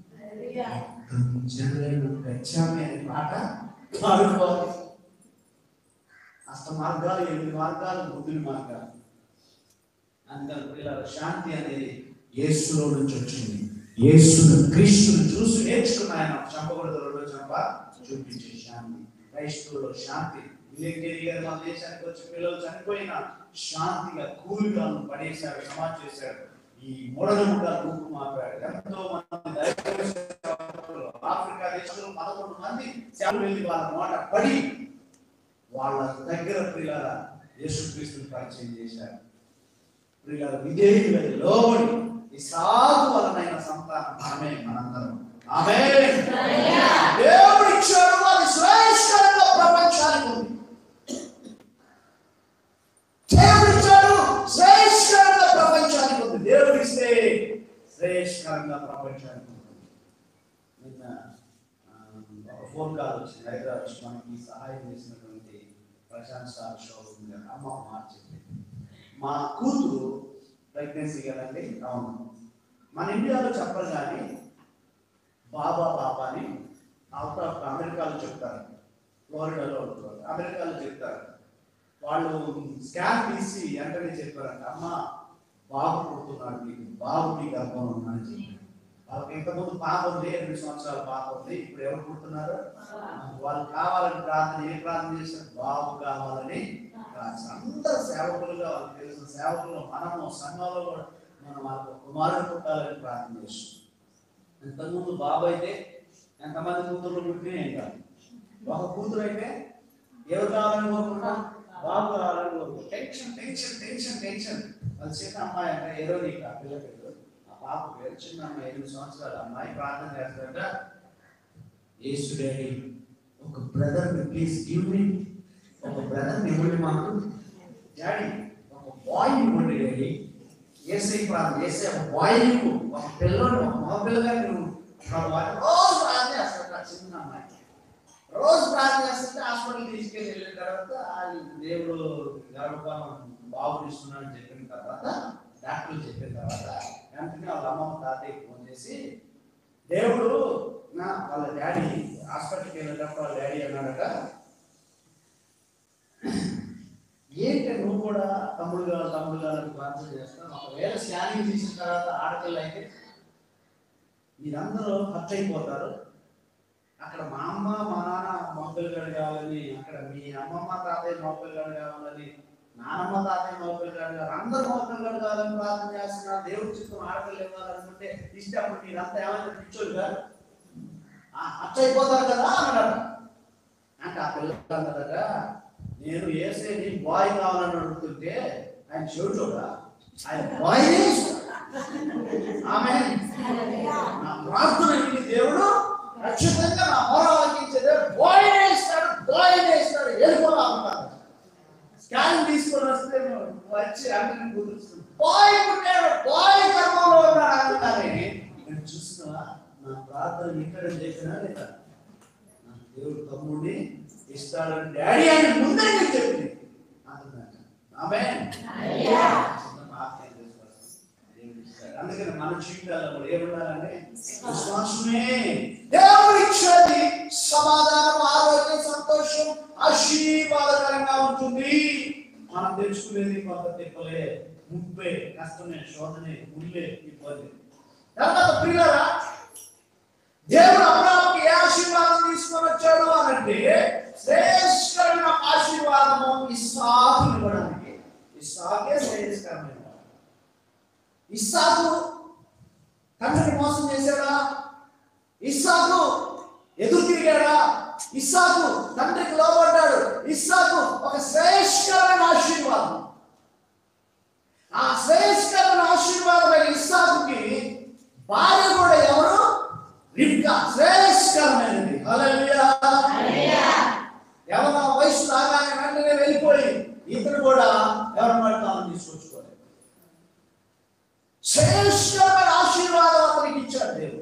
అనే మాట పాడుకోవాలి. అష్ట మార్గాలు, ఎనిమిది మార్గాలు బుద్ధుని మార్గాలు. అందుకని పిల్లల శాంతి అనేది యేసులో నుంచి వచ్చింది. యేసును క్రీస్తును చూసి నేర్చుకున్న ఆయన చంపకూడదు, రెండో చంప చూపించే శాంతి. క్రైస్తవులో శాంతి. మన దేశానికి వచ్చి పిల్లలు చనిపోయిన శాంతిగా కూలిగా పడేశాడు, సమాజ్ చేశాడు. ఈ మూఢనమ్మగా రూపు మాట్లాడు. ఎంతో మంది ఆఫ్రికా దేశంలో పదకొండు మంది సేవలు వెళ్ళి వాళ్ళ మాట పడి వాళ్ళ దగ్గర పిల్లల యేసుక్రీస్తుని పరిచయం చేశారు. పిల్లల విధేయులై లోబడి ఇస్సాకు వలనైన సంతానం ఆమె మనందరం. ఆమేన్. దేవుడు ఇచ్చాడు, అది శ్రేష్ఠంగా ప్రపంచానికి ఉంది. దేవుడు ఇచ్చాడు, శ్రేష్ఠంగా ప్రపంచానికి ఉంది. దేవుడు ఇస్తే శ్రేష్ఠంగా ప్రపంచానికి ఉంది. నిన్న ఒక ఫోన్ కాల్ వచ్చింది, హైదరాబాద్ మనకి సహాయం చేసినటువంటి ప్రశాంత్ సార్ షో ఉంది కదా, అమ్మ మార్చింది. మా కూతురు ప్రెగ్నెన్సీ కదండి. అవును, మన ఇండియాలో చెప్పరు కానీ బాబా బాబా అని అవుట్ ఆఫ్ అమెరికాలో చెప్తారు, ఫ్లోరిడాలో ఉంటారు, అమెరికాలో చెప్తారు. వాళ్ళు స్కాన్ తీసి వెంటనే చెప్పారంట, అమ్మ బాబు పుడుతున్నాడు, మీకు బాబు మీ గర్భం ఉన్నాడు అని చెప్పారు. వాళ్ళకి ఇంతకుముందు పాప ఉంది, ఎనిమిది సంవత్సరాల పాప ఉంది. ఇప్పుడు ఎవరు పుడుతున్నారు? వాళ్ళు కావాలని ప్రార్థన, ఏ ప్రార్థన చేశారు? బాబు కావాలని. అందరు సేవకులుగా వాళ్ళకి తెలిసిన సేవకులు మనము సంఘంలో కూడా మనం వాళ్ళకు కుమారుడు పుట్టాలని ప్రార్థన చేస్తాం. ఇంతకుముందు బాబు అయితే ఎంతమంది కూతురు పుట్టినా ఏం కాదు. ఒక కూతురు అయితే ఎవరు కావాలని కోరుకుంటా? బాబు కావాలని కోరుకుంటా. Tension tension tension tension. వాళ్ళు చిన్న అమ్మాయి అంటే ఏదో నీకు ఆ పిల్ల పేరు, ఆ పాప పేరు, చిన్న అమ్మాయి, ఎనిమిది సంవత్సరాల అమ్మాయి ప్రార్థన చేస్తారట, యేసు డాడీ ఒక బ్రదర్ ప్లీజ్ గివ్ మీ, ఒక బ్రదర్ ఇవ్వండి మాకు డాడీ, ఒక బాయ్ ఇవ్వండి డాడీ. ఏసై ప్రార్థన చేసే ఒక బాయ్, ఒక పిల్లని, ఒక మగ పిల్లగా నువ్వు రోజు ప్రార్థన చేస్తాడు. చిన్న అమ్మాయి రోజు ప్రార్థన చేస్తుంటే హాస్పిటల్ తీసుకెళ్ళి వెళ్ళిన తర్వాత దేవుడు గర్భఫలం బాబుని ఇస్తున్నాడని చెప్పిన తర్వాత, డాక్టర్లు చెప్పిన తర్వాత వెంటనే వాళ్ళ అమ్మమ్మ తాతయ్యకి ఫోన్ చేసి, దేవుడు నా వాళ్ళ డాడీ హాస్పిటల్కి వెళ్ళేటప్పుడు వాళ్ళ డాడీ అన్నాడట, ఏంటి నువ్వు కూడా తమ్ముడు గారు తమ్ముడు గారు ప్రార్థన చేస్తాను, ఒకవేళ స్కానింగ్ తీసిన తర్వాత ఆడపిల్ల అయితే మీరందరూ ఖర్చు అయిపోతారు, అక్కడ మా అమ్మ మా నాన్న మొక్కలు గడి కావాలని, అక్కడ మీ అమ్మమ్మ తాతయ్య మొక్కలు గడి కావాలని, నానమ్మ తాతయ్య మొక్కలు గడి కావాలి, అందరు మొక్కలు గడి కావాలని ప్రార్థన చేస్తున్నారు. దేవుడి చిత్తం ఆడపిల్ల ఇవ్వాలనుకుంటే ఇస్తే అప్పుడు మీరంతా ఏమైనా పిచ్చోళ్ళు కాదు, ఖర్చు అయిపోతారు కదా అన్నాడు. అంటే ఆ పిల్ల అన్నదట, నేను ఏసే నీ బాయ్ కావాలని అడుగుతుంటే ఆయన చెవుచోడా, ఆయన బాయ్ ఆమె నా ప్రార్థన విని దేవుడు ఖచ్చితంగా నా మొర ఆలకించేదే, బాయ్ ఇస్తాడు, బాయ్ ఇస్తాడు, వెళ్ళిపోవాలంటారు. స్కాన్ తీసుకొని వస్తే వచ్చి అన్ని కుదురుస్తుంది, బాయ్ పుట్టాడు, బాయ్ గర్భంలో ఉన్నాడు అంటారే. నేను చూస్తున్నా నా ప్రార్థన ఇక్కడ చేసినా లేదా, నా దేవుడు తమ్ముడిని ఇస్తాడని డాడీ అని ముందే నేను చెప్పింది అంటున్నాను. ఆమేన్. అందుకని మన జీవితాల్లో కూడా ఏముండాలంటే విశ్వాసమే. దేవుడు ఇచ్చేది సమాధానం, ఆరోగ్యం, సంతోషం, ఆశీర్వాదకరంగా ఉంటుంది. మనం తెలుసుకునేది కొంత తిప్పలే, ముప్పే, కష్టమే, శోధనే, ముళ్ళే, ఇబ్బంది. తర్వాత పిల్లరా, దేవుడు అబ్రాహాముకి ఏ ఆశీర్వాదం తీసుకొని వచ్చాడు అనంటే శ్రేష్ఠమైన ఆశీర్వాదము ఇస్సాకు ఇవ్వడానికి. ఇస్సాకే శ్రేష్ఠకరమైన. ఇస్సాకు తండ్రిని మోసం చేశాడా? ఇస్సాకు ఎదురు తిరిగాడా? ఇస్సాకు తండ్రికి లోబడ్డాడు. ఇస్సాకు ఒక శ్రేష్ఠమైన ఆశీర్వాదం. ఆ శ్రేయస్కరమైన ఆశీర్వాదమైన ఇస్సాకుకి భార్య కూడా ఎవరు? రిబ్కా. శ్రేయస్కరమైనది. హల్లెలూయా. ఎవరో వయసు రాగానే వెంటనే వెళ్ళిపోయి ఇతను కూడా ఎవరి పడతామని తీసుకొచ్చుకోలేదు. శ్రేయస్కరమైన ఆశీర్వాదం అతనికి ఇచ్చాడు దేవుడు.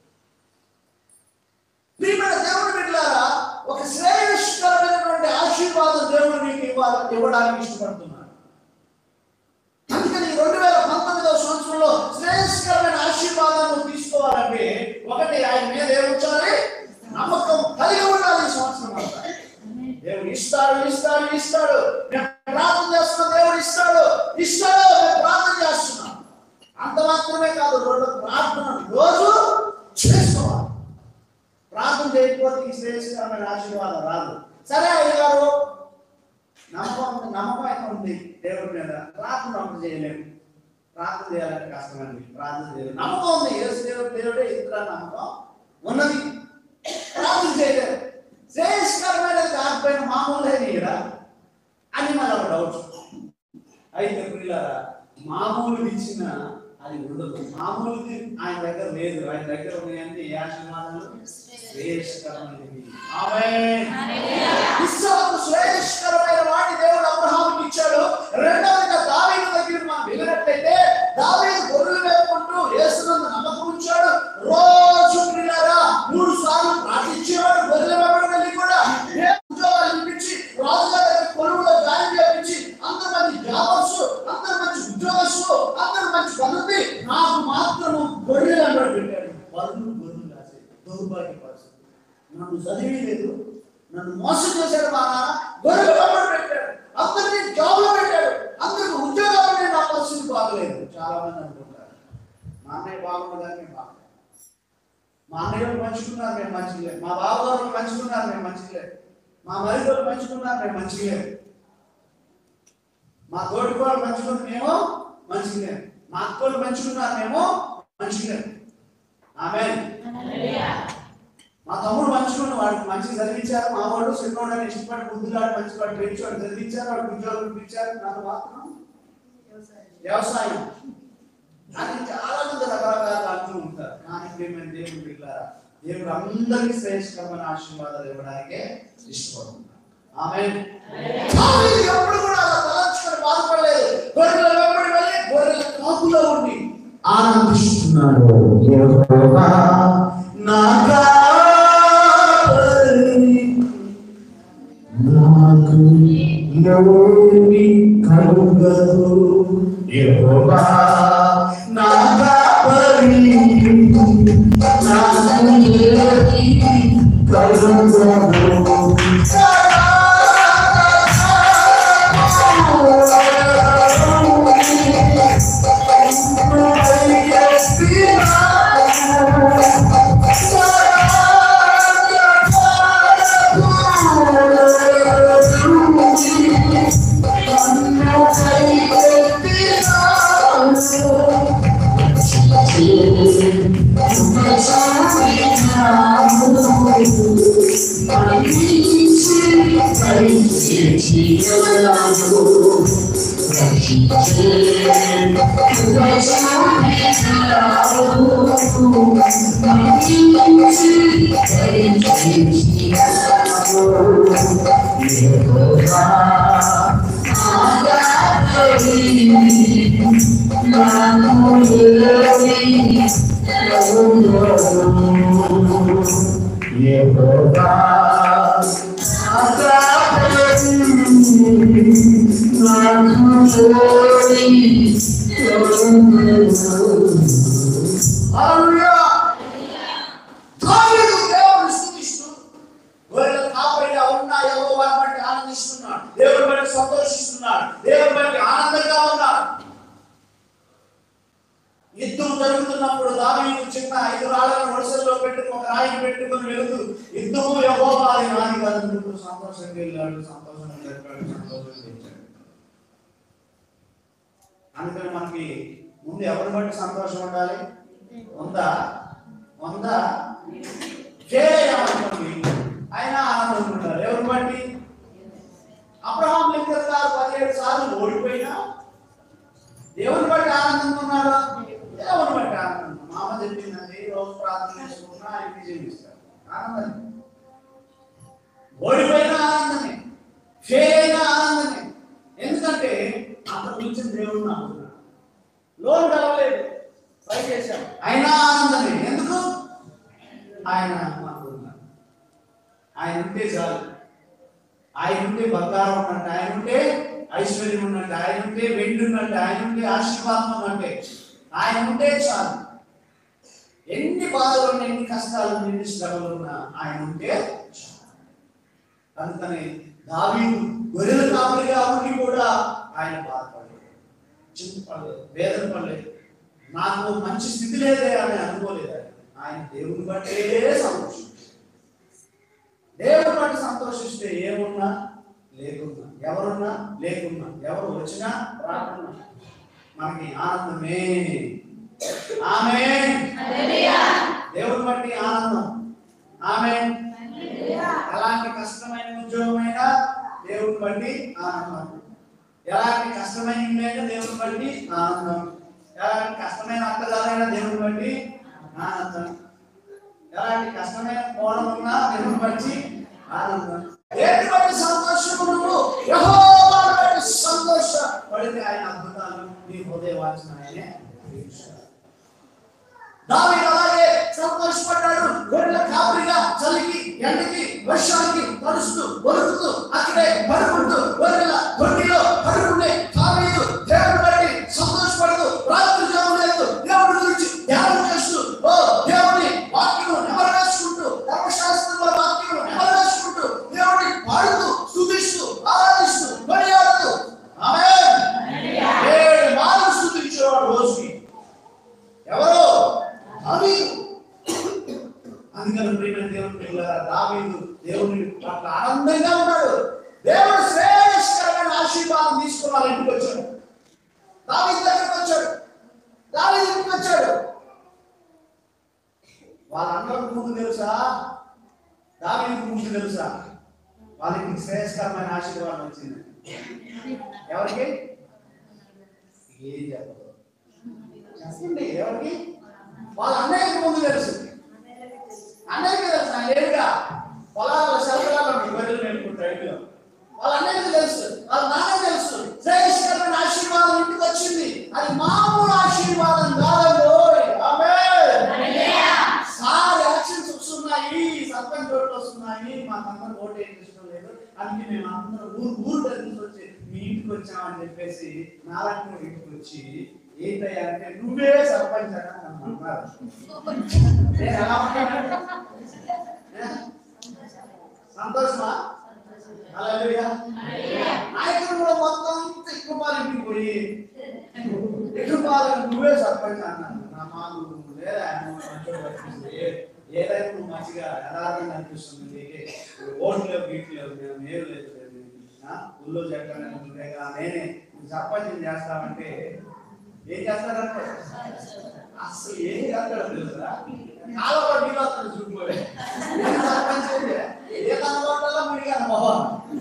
ప్రియమైన దేవుని బిడ్డలారా, ఒక శ్రేయస్కరమైనటువంటి ఆశీర్వాదం దేవుడు మీకు ఇవ్వాలి ఇవ్వడానికి ఇష్టపడుతున్నాడు. అందుకని రెండు వేల పంతొమ్మిదవ సంవత్సరంలో శ్రేయస్కరమైన ఆశీర్వాదాన్ని తీసుకోవాలంటే ఒకటి ఆయన మీద ఏముంచాలి? నమ్మకం కలిగి ఉండాలి. ఈ సంవత్సరం అంతా దేవుడు ఇస్తాడు ఇస్తాడు ఇస్తాడు నేను ప్రార్థన చేస్తున్నా, దేవుడు ఇస్తాడు ఇస్తాడు నేను ప్రార్థన చేస్తున్నాను. అంత మాత్రమే కాదు, రెండు ప్రార్థన రోజు చేసుకోవాలి. ప్రార్థన చేయకపోతే ఈ శ్రేయస్కరమైన ఆశీర్వాదం రాదు. సరే అయ్యారు, నమ్మకం నమ్మకం అయితే ఉంది దేవుడి మీద, ప్రార్థన అమలు చేయలేము. ప్రార్థన చేయాలంటే కష్టమండి. ప్రార్థన చేయలేదు, నమ్మకం ఉంది, యేసు దేవుడు దేవుడే ఇతర నమ్మకం ఉన్నది, ప్రార్థన చేయలేదు. శ్రేయస్కరమైన కాకపోయిన మామూలు కదా అని మన డౌట్. అయితే పిల్లరా, మామూలు ఇచ్చిన అది ఉండదు. మామూలుది ఆయన దగ్గర లేదు. ఆయన దగ్గర ఉన్నాయంటే ఏ ఆశీర్వాదాలు? శ్రేయస్కరమైనవి. ఆమేన్. ఇస్సాకు శ్రేయస్కరమైన వాడిని దేవుడు అబ్రహాముకి ఇచ్చాడు. రెండవదిగా దావీదు దగ్గర మనం వెళ్ళినట్లయితే దావీదు గొర్రెలు మేపుకుంటూ యేసునందు నమ్మకం ఉంచాడు. రోజు పిల్లరా మూడు సార్లు ప్రార్థించేవాడు. గొర్రెల వెంబడి వెళ్ళి కూడా ఉద్యోగాలు ఇప్పించి రాజుగారి దగ్గర కొలువులో జాయిన్ చేయించి అందరు మంచి జాబర్స్, అందరు మంచి ఉద్యోగస్తులు, అందరు మంచి పనుంది, నాకు మాత్రము గొర్రెలు వెంబడి పెట్టాడు. బరువులు గొర్రెలు కాసే దౌర్భాగ్య పరిస్థితి. నన్ను చదివి లేదు, నన్ను మోసం చేశాడు. మా నాన్న గొర్రెలు వెంబడి పెట్టాడు, అందరినీ జాబ్లో పెట్టాడు, అందరికి ఉద్యోగాలు. నా పరిస్థితి బాగలేదు. చాలా మంది అనుకుంటారు మా అన్నయ్య బాగున్నదని మేము బాగలేదు, మా అన్నయ్యలు పంచుకున్నారు మేము మంచిగా లేదు, మా బావగారు పంచుకున్నారు మేము మంచిగా లేదు, మా మరిదోళ్ళు పంచుకున్నారు మేము మంచిగా లేదు, మా తోటి వాళ్ళు పంచుకుని మేము మంచిగా లేదు, మా అక్కలు పంచుకున్నారు మేము మంచిగా లేదు. ఆమేన్. మా తమ్ముడు పంచుకుని వాడికి మంచిగా చదివించారు. మా వాడు సిన్నోడు అని ఇష్టపడి బుద్ధులాడు మంచి వాడు పెంచి వాడు చదివించారు, వాడికి ఉద్యోగం ఇప్పించారు. నాకు మాత్రం వ్యవసాయం అని చాలా మంది రకరకాల అంటూ ఉంటారు. కానీ ప్రియమైన దేవుని బిడ్డలారా, దేవుడు అందరికీ శ్రేయస్కరమైన ఆశీర్వాదాలు ఇవ్వడానికే ఇష్టపడుతున్నారు. ఆమేన్. దావీదు ఎప్పుడు కూడా అలా తలంచుకొని బాధపడలేదు. గొర్రెల వెంబడి వెళ్ళి గొర్రెల కాపులో ఉండి ఆనందిస్తున్నాడు. యెహోవా నా కాపరి, నాకు లోటు కలుగదు. యెహోవా నా కాపరి, నాకు లోటు కలుగదు. యుద్ధం జరుగుతున్నప్పుడు దావీదు చిన్న ఐదు రాళ్లను వరుసల్లో పెట్టుకుని ఒక రాయిని పెట్టుకుని వెళుతూ యుద్ధము యెహోవా అని నాని కనుకుంటూ సంతోషంగా వెళ్ళాడు, సంతోషంగా గడిపాడు, సంతోషంగా తెచ్చాడు. అందుకని మనకి ముందు ఎవరిని బట్టి సంతోషం ఉండాలి? ఉందా ఉందా చేయమనుకోండి ఆయన ఆనందం ఉంటారు. ఎవరిని బట్టి? అబ్రహాం లింకన్ గారు పదిహేడు సార్లు ఓడిపోయినా దేవుని బట్టి ఆనందంగా ఉన్నాడు, దేవుని బట్టి ఆనందం. మా అమ్మ చెప్పిందండి, రోజు ప్రార్థన చేసుకున్నా ఆయనకి జీవిస్తాడు ఆనందం. ఓడిపోయిన ఆనందమే, ఫెయిల్ అయిన ఆనందమే. ఎందుకంటే అంతకు మించిన దేవుడు నమ్ముతున్నాడు. లోన్ కలవలేదు, ట్రై చేశాం, అయినా ఆనందమే. ఎందుకు? ఆయన నమ్ముతున్నాడు. ఆయన ఉంటే చాలు. ఆయన ఉంటే బంగారం ఉన్నట్టు, ఆయన ఉంటే ఐశ్వర్యం ఉన్నట్టు, ఆయన ఉంటే వెండి ఉన్నట్టు, ఆయన ఉంటే ఆశీర్వాదం ఉన్నట్టే. ఆయన ఉంటే చాలు. ఎన్ని బాధలు ఉన్నా, ఎన్ని కష్టాలు, ఎన్ని శ్రమలు ఉన్నా ఆయన ఉంటే చాలు. అందుకని దావీదు గొర్రెల కాపరిగా ఉండి కూడా ఆయన బాధపడలేదు, చింతపడలేదు, వేదన పడలేదు. నాకు మంచి స్థితి లేదే అని అనుకోలేదు. ఆయన దేవుని బట్టే సంతోషించాడు. దేవుని బట్టి సంతోషిస్తే ఏమున్నా లేకున్నా, ఎవరున్నా లేకున్నా, ఎవరు వచ్చినా రాకున్నా మనకి ఆనందమే. ఆమేన్. దేవుని బట్టి ఆనందం. ఆమేన్. ఎలాంటి కష్టమైన ఉద్యోగమైనా దేవుని బట్టి ఆనందం, ఎలాంటి కష్టమైన ఇల్లైనా దేవుని బట్టి ఆనందం, ఎలాంటి కష్టమైన అత్తగారైనా దేవుని బట్టి ఆనందం, ఎలాంటి కష్టమైన కోణం ఉన్నా దేవుని బట్టి ఆనందం. దేని బట్టి సంతోషమును? యెహోవాను బట్టి సంతోషపడితే ఆయన అద్భుతాలు నీ హృదయ వాంఛన ఆయనే తీరుస్తాడు. దావీదు అలాగే సంతోషపడ్డాడు. గొర్రెల కాపరిగా చలికి, ఎండకి, వర్షానికి తడుస్తూ వణుకుతూ అక్కడే పడుకుంటూ గొర్రెల దొడ్డిలో పడుకుంటే దావీదు దేవుని బట్టి సంతోషపడుతూ రాత్రి జాము లేదు దేవుడి గురించి ధ్యానం చేస్తూ, ఓ దేవుని వాక్యము నెమరేసుకుంటూ, ధర్మశాస్త్రంలో వాక్యము నెమరేసుకుంటూ దేవుడిని పాడుతూ స్తుతిస్తూ ఆరాధిస్తూ కొనియాడుతూ ఆమేన్ ఏడు మార్లు స్తుతించేవాడు రోజుకి. ఎవరో దావీదు. అందుకని ప్రియమైన దేవుని పిల్లలారా, దావీదు దేవుని పట్ల ఆనందంగా ఉన్నాడు. దేవుడు శ్రేయస్కరమైన ఆశీర్వాదం తీసుకున్నారు. ఇంటికి వచ్చాడు, దావీదు దగ్గరికి వచ్చాడు, దావీదు ఇంటికి వచ్చాడు. వాళ్ళందరికీ ముందు తెలుసా, దావీదుకు ముందు తెలుసా వాళ్ళకి శ్రేయస్కరమైన ఆశీర్వాదం వచ్చింది. ఎవరికి? ఏం చెప్పదు, చెప్పండి. ఎవరికి? వాళ్ళ అన్నయ్యకి ముందు తెలుసు. అన్నయ్యకి తెలుసు. ఆయన లేదుగా, పొలాల శల్కరాలు గొర్రెలు మేపుకుంటాడు. వాళ్ళ అన్నయ్యకి తెలుసు, వాళ్ళ నాన్న తెలుసు. శ్రేయస్కరమైన ఆశీర్వాదం ఇంటికి వచ్చింది. అది మామూలు ఆశీర్వాదం కాదండి. సార్ ఎలక్షన్స్ వస్తున్నాయి, సర్పంచ్ ఓట్లు వస్తున్నాయి, మాకందరూ ఓటు ఏం ఇష్టం లేదు, అందుకే మేము అందరం ఊరు ఊరు దగ్గర వచ్చి మీ ఇంటికి వచ్చామని చెప్పేసి నారాయణ ఇంటికి వచ్చి ఏంటయ్యా అంటే నువ్వే సర్పంచ్ అని అన్నారు. నేను ఎలా ఉంటాను? సంతోషమా? హల్లెలూయా. నాయకుడు కూడా మొత్తం ఎక్కువ పాలు ఇంటికి పోయి ఎక్కువ పాలు నువ్వే సర్పంచ్ అన్నాను. నా మాకు లేదా ఏదైనా నువ్వు మంచిగా యథార్థంగా అనిపిస్తుంది, ఓట్లు గీట్లు లేవు, మేము లేదు, ఊళ్ళో చెప్పాను నేనే సర్పంచ్ చేస్తామంటే ఏం చేస్తారంటే అసలు ఏం చేస్తాడో తెలుసా, కాలంలో నీళ్ళు వస్తాడు చూపుకోలే సర్పంచ్ అయితే ఏ కనబడాలో మీరు అనుభవం.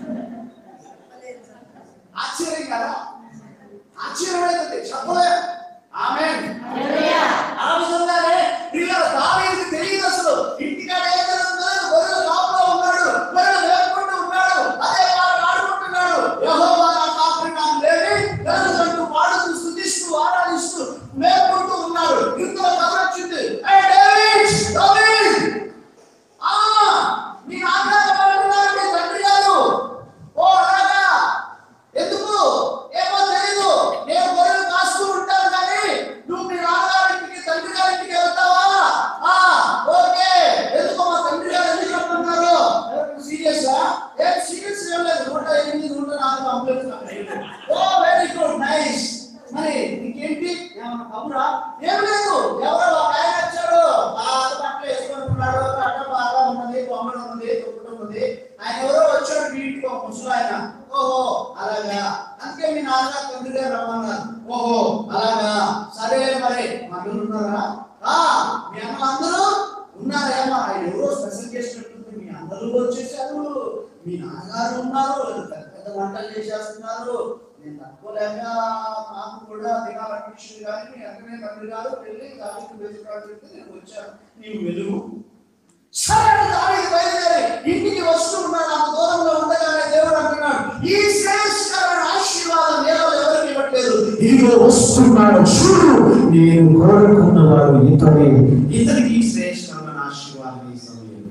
ఆశ్చర్యం కదా, ఆశ్చర్యం అయితే చెప్పలే. ఆమేన్. ఆ విధంగానే దావీదుకు తెలియదు అసలు ఇంటికాడ ఏం జరుగుతుందో. గొర్రెల కాపులో ఉన్నాడు, గొర్రెలు మేపుకుంటూ ఉన్నాడు, అదే పాట ఆడుకుంటున్నాడు. యెహోవా నా కాపరి నాకు లేని వెలుగుదంటూ పాడుతూ స్తుతిస్తూ ఆరాధిస్తూ మేపుకుంటూ ఉన్నాడు. ఇంతలో కథ వచ్చింది. ఏ డేవిడ్, దావీద్, ఆ నీ నాన్న ఎవరున్నారు? మీ తండ్రి గారు. ఓ రాగా, ఎందుకు ఏమో తెలీదు, నేను గొర్రెలు కాస్తూ ఉంటాను కానీ నువ్వు మీ నాన్నగారింటికి తండ్రి గారింటికి వెళ్తావా? ఆ ఓకే. ఎందుకో మా తండ్రి గారు ఎందుకు అంటున్నారు? సీరియస్ ఏం సీరియస్ ఏం లేదు. నూట ఎనిమిది నూట నాలుగు complaints. Oh very good, nice. మరి ఇంకేంటి, ఏమన్నా కబురా? ఏం లేదు, ఎవరో ఒక ఆయన వచ్చాడు, పాత బట్టలు వేసుకొని ఉన్నాడు, కట్ట బాగా ఉన్నది, బొమ్మలు ఉన్నది, దుప్పటి ఉన్నది. ఆయన ఎవరో వచ్చాడు మీ ఇంటికి, ఒక ముసలు ఆయన. ఓహో అలాగా, అందుకే మీ నాన్నగారు తండ్రి గారు రమ్మన్నారు. ఓహో అలాగా, సరే మరి మళ్ళీ ఉన్నారా? ఆ మీ అమ్మ అందరూ ఉన్నారేమో. ఆయన ఎవరో స్పెషల్ చేసినట్టుంది. మీ అందరూ వచ్చేసారు, మీ నాన్నగారు ఉన్నారు, పెద్ద పెద్ద వంటలు చేసేస్తున్నారు, నేను తక్కువలేక నాకు కూడా తినాలనిపించింది కానీ నీ అంటనే తండ్రి గారు వెళ్ళి దానికి వెతుకుతాడు చెప్తే నేను వచ్చాను నీవు వెలుగు. సరే దానికి బయలుదేరి ఇంటికి వస్తూ ఉన్నాడు. ఆ దూరంలో ఉండగానే దేవుడు అంటున్నాడు ఈ శ్రేష్ఠమైన ఆశీర్వాదం నేను ఎవరికి ఇవ్వట్లేదు, ఇదిగో వస్తున్నాడు చూడు, నేను కోరుకున్నవాడు ఇతడే, ఇతనికి శ్రేష్ఠమైన ఆశీర్వాదం ఈ సమయంలో.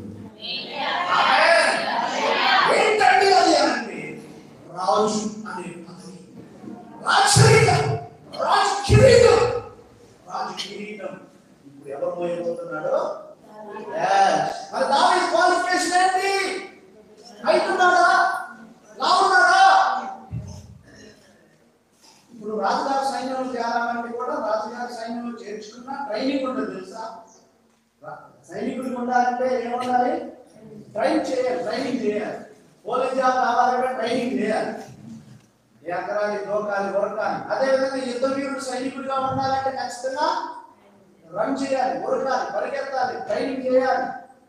ఏంటండి అది అంటే రాజు అనే పదవి, రాజకీయం, రాజు కిరీటం, రాజు కిరీటం ఇప్పుడు ఎవరు మోయబోతున్నాడో. మరి దావీదు క్వాలిఫికేషన్ ఏంటి? అయితున్నాడా, లావున్నాడా? ఇప్పుడు రాజుగారి సైన్యంలో చేరాలంటే కూడా రాజుగారి సైన్యంలో చేర్చుకున్న ట్రైనింగ్ ఉంటుంది తెలుసా? సైనికుడికి ఉండాలంటే ఏముండాలి? ట్రైన్ చేయాలి, ట్రైనింగ్ చేయాలి. పోలీస్ జాబ్ కావాలంటే ట్రైనింగ్ చేయాలి, ఎకరాలి, దోకాలి, ఉరకాలి. అదేవిధంగా యుద్ధ వీరుడు సైనికుడిగా ఉండాలంటే ఖచ్చితంగా రన్ చేయాలి, ఉరకాలి, పరిగెత్తాలి, ట్రైనింగ్ చేయాలి.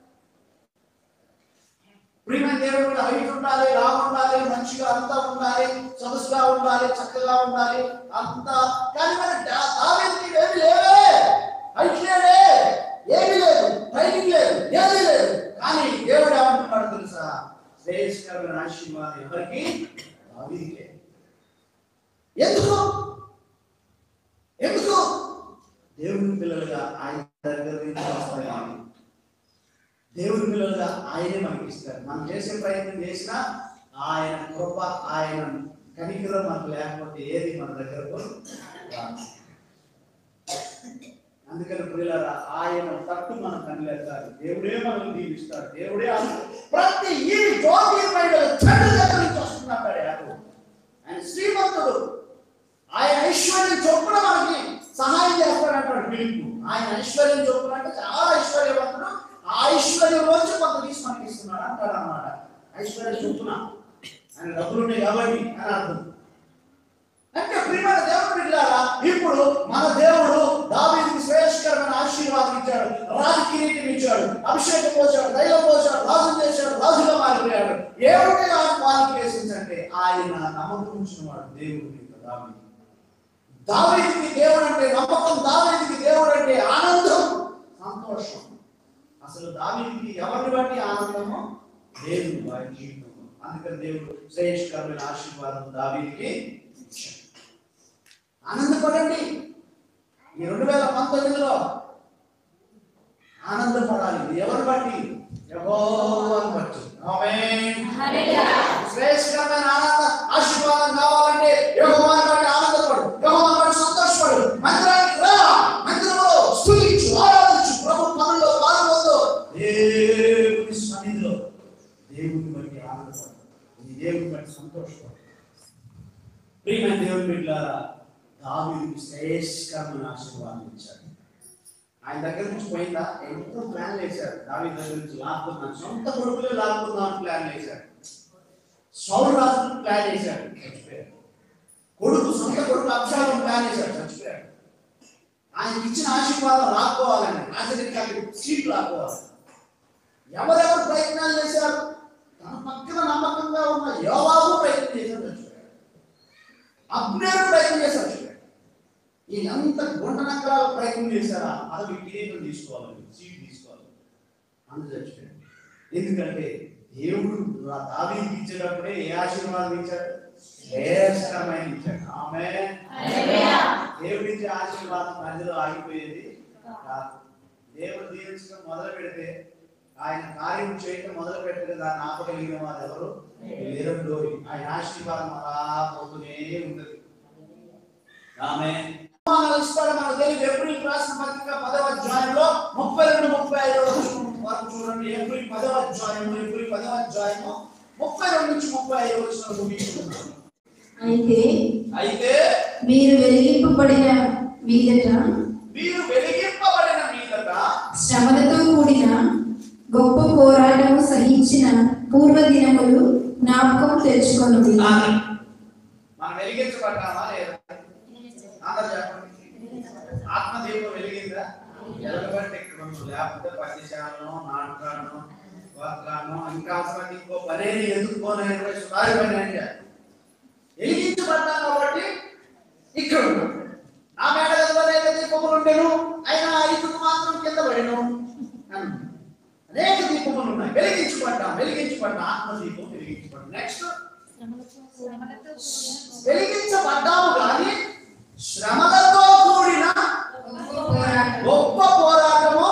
ప్రియమైన దేవుడు హైట్ ఉండాలి, లావు ఉండాలి, మంచిగా అంతా ఉండాలి, సొగసుగా ఉండాలి, చక్కగా ఉండాలి అంతా. కానీ మరి దావీదుకి ఏమీ లేవే, హైట్ లేదే, ఏమీ లేదు, ట్రైనింగ్ లేదు, ఏమీ లేదు. కానీ దేవుడు ఏమంటున్నాడు తెలుసా? శ్రేష్ఠమైన ఆశీర్వాదం ఎవరికి? దావీదుకే. ఎందుకు? ఎందుకు? దేవుని పిల్లలుగా ఆయన దగ్గర నుంచి వస్తాయి. దేవుని పిల్లలుగా ఆయనే మనకి ఇస్తారు. మనం చేసే ప్రయత్నం చేసినా ఆయన కృప, ఆయన కనికరం మనకు లేకపోతే ఏది మన దగ్గరకు రాదు. అందుకని పిల్లలారా ఆయన తట్టు మనం కనిపెట్టాలి. దేవుడే మనల్ని దీవిస్తాడు. దేవుడే ప్రతి ఈ జ్యోతిర్మయుడు తండ్రి దగ్గర నుంచి వస్తున్నాడు. ఆయన శ్రీమంతుడు, ఆయన ఐశ్వర్యం చొప్పున మనకి సహాయం చేస్తాడంటాడు ఫిలిప్పు. ఆయన ఐశ్వర్యం చొప్పున అంటే చాలా ఐశ్వర్యవంతుడు, ఆ ఐశ్వర్యం రోజు కొంత తీసి మనకి ఇస్తున్నాడు అంటాడు అన్నమాట. ఐశ్వర్యం చొప్పున ఆయన డబ్బులు ఉన్నాయి కాబట్టి అని అర్థం. అంటే ప్రియమైన దేవుడు బిడ్డలారా, ఇప్పుడు మన దేవుడు దావీదుకు శ్రేష్ఠకరమైన ఆశీర్వాదం ఇచ్చాడు, రాజ కిరీటం ఇచ్చాడు, అభిషేకం పోసాడు, దైవం పోసాడు, రాజు చేశాడు, రాజుగా మారిపోయాడు. ఏమిటి ఆ క్వాలిఫికేషన్స్ అంటే ఆయన నమ్మకం ఉంచిన వాడు దేవుడు. దావీదు దావీదుకి దేవుడు అంటే నమ్మకం, దావీదుకి దేవుడు అంటే ఆనందం, సంతోషం. అసలు దావీదుకి ఎవరిని బట్టి ఆనందమో దేవుడు వారి జీవితం. అందుకని దేవుడు శ్రేష్ఠకరమైన ఆశీర్వాదం దావీదుకి ఇచ్చాడు. ఆనందపడండి. ఈ రెండు వేల పంతొమ్మిదిలో ఆనందపడాలి. ఎవరు బట్టి? యెహోవాను బట్టి. ఆమేన్. శ్రేష్ఠకరమైన ఆనంద ఆశీర్వాదం కావాలంటే యెహోవాను బట్టి ఆనందపడు, యెహోవాను బట్టి సంతోషపడు. మందిరానికి రా, మందిరంలో స్తుతించు, ఆరాధించు, ప్రభు పనుల్లో పాల్గొందు. దేవుని సన్నిధిలో దేవుని బట్టి ఆనందపడు, దేవుని బట్టి సంతోషపడు. ప్రియమైన దేవుని బిడ్డలారా, దావీదుకు శ్రేష్ఠకరమైన ఆశీర్వాదం ఇచ్చాడు. ఆయన దగ్గర నుంచి పోయిందా? ఎంతో ప్లాన్ వేశాడు. దావీదు దగ్గర నుంచి లాక్కుందాం, సొంత కొడుకులే లాక్కుందాం ప్లాన్ వేశాడు. సౌలు రాజు ప్లాన్ వేశాడు, చచ్చిపోయాడు. కొడుకు సొంత కొడుకు అబ్షాలోము ప్లాన్ వేశాడు, చచ్చిపోయాడు. ఆయనకి ఇచ్చిన ఆశీర్వాదం రాకపోవాలని, రాజకీయాలకు సీట్లు రాకపోవాలి. ఎవరెవరు ప్రయత్నాలు చేశారు? తన పక్కన నమ్మకంగా ఉన్న యోవాబు ప్రయత్నం చేశాడు, చచ్చిపోయాడు. అబ్నేరు ప్రయత్నం చేశాడు, చచ్చిపోయాడు. ఈయనంత గుంటనక్కరాలు ప్రయత్నం చేశారా? అది కిరీటం తీసుకోవాలి, సీట్ తీసుకోవాలి, అందు చచ్చిపోయాడు. ఎందుకంటే దేవుడు దావీదుకి ఇచ్చేటప్పుడే ఏ ఆశీర్వాదం ఇచ్చాడు? శ్రేష్ఠమైన ఇచ్చాడు. ఆమేన్. దేవుడి ఇచ్చే ఆశీర్వాదం మధ్యలో ఆగిపోయేది కాదు. దేవుడు దీవించడం మొదలు పెడితే, ఆయన కార్యం చేయడం మొదలు పెడితే దాన్ని ఆపగలిగిన వారు ఎవరు లేరు. ఆయన ఆశీర్వాదం అలా పోతూనే ఉంటుంది. ఆమేన్. మనకు తెలియదు. ఏప్రిల్ రాసిన పత్రిక పదవ అధ్యాయంలో ముప్పై రెండు ముప్పై ఐదు వరకు చూడండి. ఏప్రిల్ పదవ అధ్యాయము ఏప్రిల్ పదవ అధ్యాయము ముప్పై రెండు నుంచి ముప్పై ఐదు వరకు అయితే అయితే మీరు వెలిగింపబడిన మీదట మీరు వెలిగింపబడిన మీదట శ్రమలతో కూడిన గొప్ప పోరాటము సహించిన పూర్వ దినములు జ్ఞాపకం తెచ్చుకొనుడి. మనం వెలిగించబడ్డామా లేదా? అందరూ చెప్పండి. ఆత్మదీపం వెలిగిందా? ఎలగబట్టి ఇక్కడ లేకపోతే పదిశాలను, నాటకాలను, వాక్యాలను, ఇంకా ఇంకో పనేది ఎందుకోని సుధారి పని అంటే వెలిగించబడ్డా ఇక్కడ ఉన్నాడు. నా మేడ గదిలో అనేక దీపములు ఉండెను, అయినా ఐదుకు మాత్రం కింద పడెను. అనేక దీపములు ఉన్నాయి, వెలిగించబడ్డా వెలిగించబడ్డా ఆత్మదీపం వెలిగించబడ్డా. నెక్స్ట్ వెలిగించబడ్డాము కానీ శ్రమలతో కూడిన గొప్ప పోరాటము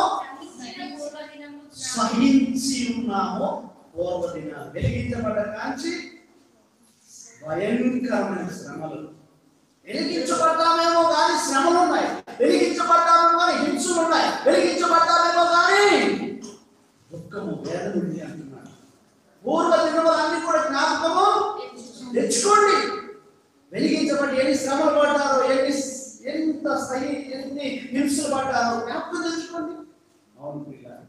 సహించి ఉన్నాము. పూర్వదిన వెలిగించబడ్డ కాంచి భయంకరమైన శ్రమలు. వెలిగించబడ్డామేమో కానీ శ్రమలు ఉన్నాయి, వెలిగించబడ్డామేమో కానీ హింసలు ఉన్నాయి, వెలిగించబడ్డామేమో కానీ దుఃఖము వేదన ఉంది అంటున్నాడు. పూర్వ దినములన్నీ కూడా జ్ఞాపకము తెచ్చుకోండి. వెలిగించబడి ఎన్ని శ్రమలు పడ్డారో, ఎన్ని ఎంత సహి ఎన్ని హింసలు పడ్డారో జ్ఞాపకం తెచ్చుకోండి. అవును పిల్లలు,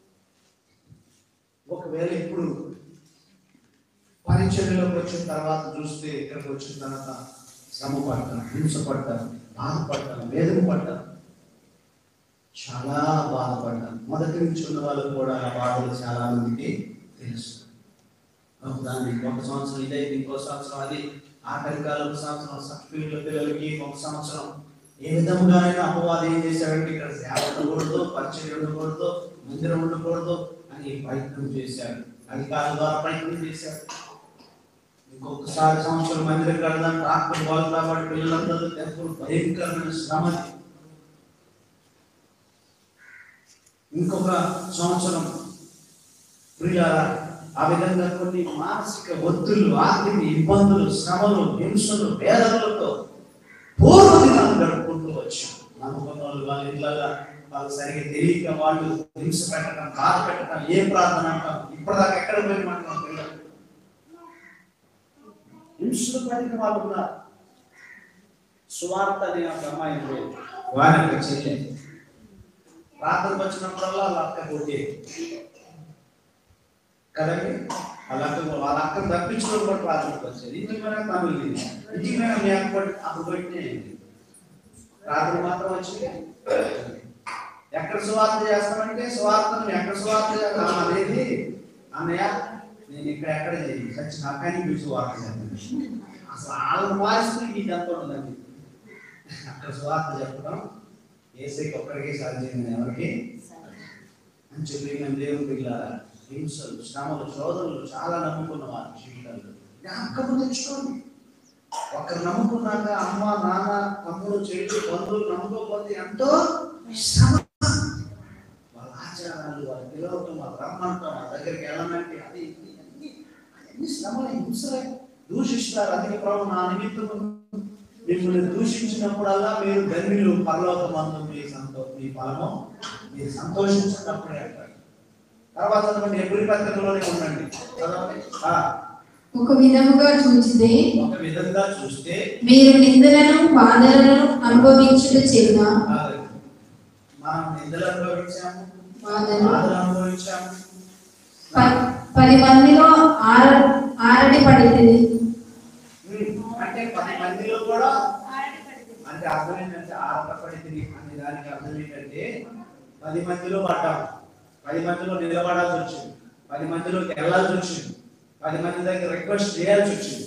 ఒకవేళ ఇప్పుడు పరిచర్యలోకి వచ్చిన తర్వాత చూస్తే, ఇక్కడికి వచ్చిన తర్వాత శ్రమ పడతారు, హింస పడతారు, బాధపడతారు, వేదన పడతారు, చాలా బాధపడ్డారు. మొదటి నుంచి ఉన్న వాళ్ళకు కూడా ఆ బాధలు చాలా మందికి తెలుసు. దాన్ని ఒక సంవత్సరం ఇదైతే ఇంకో సంవత్సరం అది, ఆఖరి కాలం ఒక సంవత్సరం సర్టిఫికేట్ల పిల్లలకి ఒక సంవత్సరం. ఏ విధంగానైనా అపవాదం ఏం చేశాడంటే ఇక్కడ సేవ ఉండకూడదు, పరిచయం ఉండకూడదు, మందిరం ఉండకూడదు అని ప్రయత్నం చేశాడు. అధికారుల ద్వారా ప్రయత్నం చేశాడు. ఇంకొకసారి సంవత్సరం మందిరం కడదాం డాక్టర్ వాళ్ళు కాబట్టి పిల్లలందరూ ఎంతో భయంకరమైన శ్రమ. ఇంకొక సంవత్సరం ప్రియులారా ఆ విధంగా కొన్ని మానసిక ఒత్తిళ్లు, ఆర్థిక ఇబ్బందులు, శ్రమలు, హింసలు, వేదనలతో పూర్వ దినాలు గడుపుకుంటూ వచ్చాం. నమ్మకం వాళ్ళు వాళ్ళ ఇళ్ళగా వాళ్ళు సరిగ్గా తెలియక వాళ్ళు హింస పెట్టడం, బాధ పెట్టడం, ఏ ప్రార్థన అంటాం, ఇప్పటిదాకా ఎక్కడ పోయినమాట పిల్లలు హింసలు పడిన వాళ్ళు ఉన్నారు. సువార్త అనే ఒక అమ్మాయి వారికి చెల్లె ప్రార్థనకు వచ్చినప్పుడల్లా వాళ్ళ అక్క పోతే కదండి, వాళ్ళ అక్క వాళ్ళ అక్కను తప్పించుకొని కూడా ప్రార్థనకు వచ్చేది. ఇంటికి పోయినా తమిళ ఇంటికి పోయినా మీ అక్క అప్పుడు పోయితే ప్రార్థన మాత్రం వచ్చింది. ఎక్కడ సువార్త చేస్తామంటే సువార్తను ఎక్కడ సువార్త చేస్తాం అనేది అన్నయ్య నేను ఇక్కడ ఎక్కడ చేయాలి సచ్చిన అక్కని మీరు సువార్త చేస్తాను. అసలు వాళ్ళ వాయిస్ మీకు ఎంత ఉండదండి. అక్కడ సువార్త చెప్పడం ఏసైకి ఒక్కడికే సాధ్యం, ఎవరికి అని చెప్పి మేము దేవుని పిల్లారా హింసలు, శ్రమలు, శోధనలు చాలా నమ్ముకున్న వారి జీవితాలు జ్ఞాపకం తెచ్చుకోండి. ఒకరు నమ్ముకున్నాక అమ్మ, నాన్న, తమ్ముడు, చెల్లి, బంధువులు నమ్ముకోకపోతే ఎంతో శ్రమ. వాళ్ళ ఆచారాలు, వాళ్ళ పిలవటం, వాళ్ళ రమ్మంటాం, వాళ్ళ దగ్గరికి వెళ్ళమంటే అది అన్ని అన్ని శ్రమలు, హింసలే. దూషిస్తారు. అందుకే ప్రభు నా నిమిత్తం మిమ్మల్ని దూషించినప్పుడల్లా మీరు ధన్యులు, పరలోకమందు మీ సంతో మీ ఫలము మీరు సంతోషించినప్పుడే అంటారు. తర్వాత ఎబ్రి పత్రికలోనే ఉండండి. ఒక విధముగా చూస్తే ఒక విధంగా చూస్తే మీరు నిందలను బాధలను అనుభవించుట చేత మనం నిందలు అనుభవించాము, బాధలు బాధలు అనుభవించాము. పది మందిలో ఆర ఆరడి పడింది అంటే పది మందిలో కూడా అంటే అర్థం ఏంటంటే ఆరట పడింది అనే దానికి అర్థం ఏంటంటే పది మందిలో పడ్డాము, పది మందిలో నిలబడాల్సి వచ్చింది, పది మందిలోకి వెళ్ళాల్సి వచ్చింది, పది మంది దగ్గర రిక్వెస్ట్ చేయాల్సి వచ్చింది.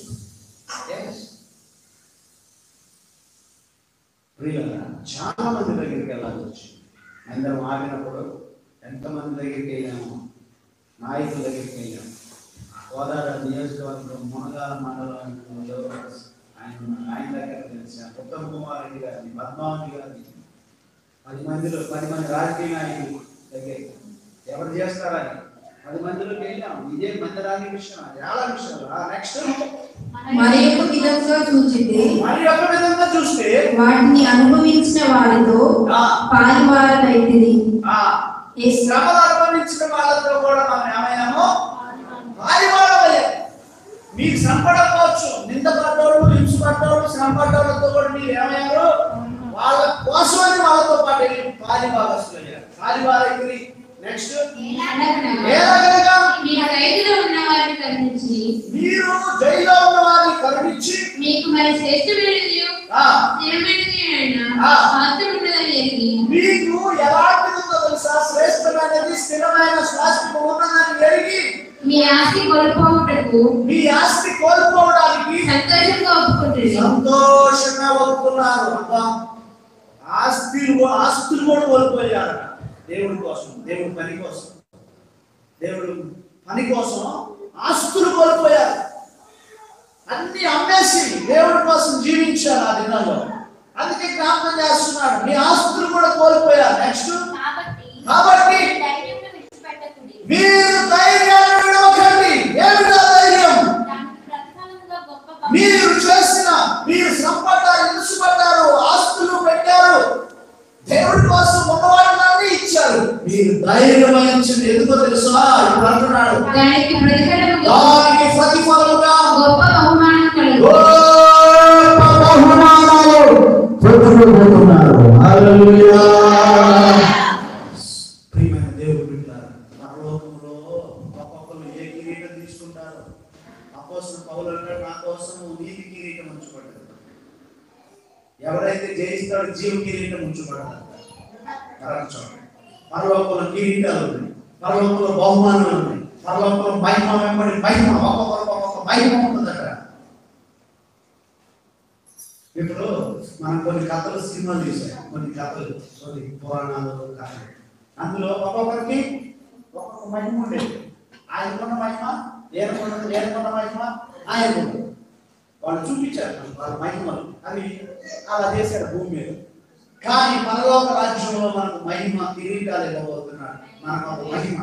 చాలా మంది దగ్గరికి వెళ్ళాల్సి వచ్చింది. అందరం ఆగినప్పుడు ఎంతమంది దగ్గరికి వెళ్ళాము, నాయకుల దగ్గరికి వెళ్ళాము. గోదావరి నియోజకవర్గం మునగాల మండలంలో ఆయన ఆయన దగ్గర తెలిసిన ఉత్తమ్ కుమార్ రెడ్డి గారిని, పద్మావతి గారిని, పది మందిలో పది మంది రాజకీయ నాయకులు దగ్గర ఎవరు చేస్తారని పది మందిలోకి వెళ్ళాము. ఇదే మందిరానికి విషయం, చాలా విషయాలు. నెక్స్ట్ మరి ఒక విధంగా చూచితే మరి ఒక విధంగా చూస్తే వాటిని అనుభవించిన వారితో పాలివారలైతిరి. ఈ శ్రమలు అనుభవించిన వాళ్ళతో కూడా మనం ఏమయ్యామో పాలివారలయ్యాం. మీకు శ్రమపడకపోవచ్చు, నిందపడ్డోళ్ళు, హింసపడ్డోళ్ళు, శ్రమపడ్డోళ్ళతో కూడా మీరు ఏమయ్యారు వాళ్ళ కోసమని వాళ్ళతో పాటు వెళ్ళి పాలివారస్తులయ్యారు. పాలివారైతే నెక్స్ట్ మీరు జైలులో ఉన్న వారిని కరుణించి మీరు జైల్లో ఉన్న వారిని కరుణించి మీకు మరి శ్రేష్ఠమైనది మీకు ఎలాంటిదో తెలుసా? శ్రేష్టమైనది స్థిరమైన శాస్త్రం ఉన్నదని ఎరిగి మీ ఆస్తి కోల్పోవుటకు మీ ఆస్తి కోల్పోవడానికి సంతోషంగా ఒప్పుకుంటుంది. సంతోషంగా ఒప్పుకున్నారు. అబ్బా, ఆస్తులు ఆస్తులు కూడా కోల్పోయారు దేవుడి కోసం, దేవుడి పని కోసం. దేవుడు పని కోసం ఆస్తులు కోల్పోయారు. అన్ని అమ్మేసి దేవుడి కోసం జీవించారు ఆ దినాల్లో. అందుకే జ్ఞాపకం చేస్తున్నాడు, మీ ఆస్తులు కూడా కోల్పోయారు. నెక్స్ట్, కాబట్టి మీరు ధైర్యాన్ని విడవకండి. ఏమిటా ధైర్యం? మీరు చేసిన, మీరు శ్రమపడ్డారు, ఇరుసుపడ్డారు, ఆస్తులు పెట్టారు, దేవుడి కోసం ఉన్నవాళ్ళని ఇచ్చారు. మీరు ధైర్యం వహించండి. ఎందుకో తెలుసా? ఇప్పుడు అంటున్నాడు, దానికి ప్రతిఫలముగా దానికి ప్రతిఫలముగా గొప్ప బహుమానం కలుగు. గొప్ప బహుమానాలు పొందుకోబోతున్నారు. హల్లెలూయా. ప్రియమైన దేవుని బిడ్డలారా, పరలోకంలో ఒక్కొక్కరు ఏ కిరీటం తీసుకుంటారు? అపోస్తలుడు పౌలు అంటాడు, నా కోసం నీతి కిరీటం ఉంచబడ్డది. ఎవరైతే జయిస్తాడో జీవ కిరీటం ఉంచబడతారు. పరలోకంలో కిరీటాలు ఉన్నాయి, పరలోకంలో బహుమానాలు ఉన్నాయి, పరలోకంలో మహిమ వెంబడి మహిమ, ఒక్కొక్కరు ఒక్కొక్క మహిమ ఉంటుందట. ఇప్పుడు మనం కొన్ని కథలు సినిమాలు చూసాం, కొన్ని కథలు, కొన్ని పురాణాలు కథలు. అందులో ఒక్కొక్కరికి ఒక్కొక్క మహిమ ఉండేది. ఆయనకున్న మహిమ, ఏనుకున్న ఏనుకున్న మహిమ ఆయనకున్న. వాళ్ళు చూపించారు వాళ్ళ మహిమలు, అవి అలా చేశారు భూమి మీద. కానీ పరలోక రాజ్యంలో మనకు మహిమ కిరీటాలు ఇవ్వబోతున్నాడు. మనకు ఒక మహిమ.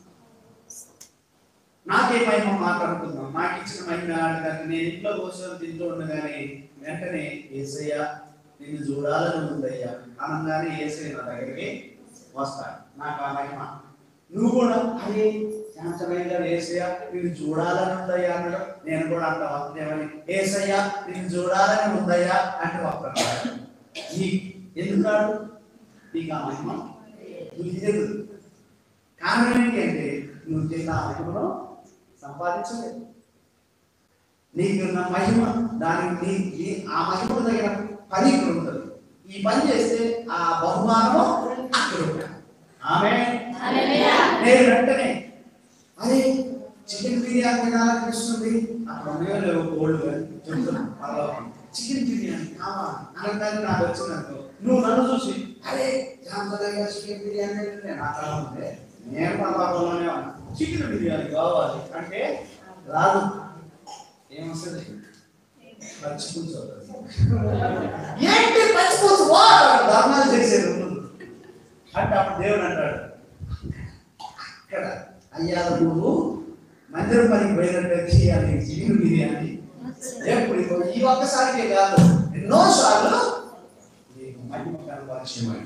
నాకే మహిమ మాట్లాడుకుందాం. నాకు ఇచ్చిన మహిమ ఎలాంటిదంటే, నేను ఇంట్లో కూర్చొని తింటూ ఉండగానే వెంటనే యేసయ్య నిన్ను చూడాలని ఉందయ్యా అనగానే యేసయ్య నా దగ్గరికి వస్తాడు. నాకు ఆ మహిమ. నువ్వు కూడా అదే శాంతమైన యేసయ్య నిన్ను చూడాలని ఉందయ్యా అన్నాడు. నేను కూడా అంట వస్తుందేమని, యేసయ్య నిన్ను చూడాలని ఉందయ్యా అంటే వస్తాడు. నీ ఎందుకున్నాడు? నీకు ఆ మహిమ నీకు తెలియదు. కారణం ఏంటి అంటే, నువ్వు చేసిన ఆ మహిమను సంపాదించలేదు. నీకు నా మహిమ, దానికి నీ ఆ మహిమకు తగిన పని ఇక్కడ ఉంటుంది. ఈ పని చేస్తే ఆ బహుమానము అక్కడ ఉంటుంది. ఆమేన్. నేను వెంటనే అరే చికెన్ బిర్యానీ తినాలనిపిస్తుంది, అక్కడ ఉన్నాయో లేవో కోళ్ళు చెప్తున్నాను. పర్వాలేదు, చికెన్ బిర్యానీ కావాలి అనగానే నాకు వచ్చిందనుకో, నువ్వు నన్ను చూసి అరే జామదగా చికెన్ బిర్యానీ నాకు ఉంటే నేను పర్వాలోనే ఉన్నా, చికెన్ బిర్యానీ కావాలి అంటే రాదు. ఏమొస్తుంది? మర్చిపోతుంది. ఏంటి మర్చిపోతు ధర్మాలు చేసేది అంటే అప్పుడు దేవుడు అంటాడు, ఇక్కడ అయ్యా నువ్వు మందిరం పనికి పోయినట్టు చేయాలి చికెన్ బిర్యానీ ఎప్పుడు ఈ ఒక్కసారికే కాదు, ఎన్నో సార్లు నీకు మహిమ కనపరిచయమని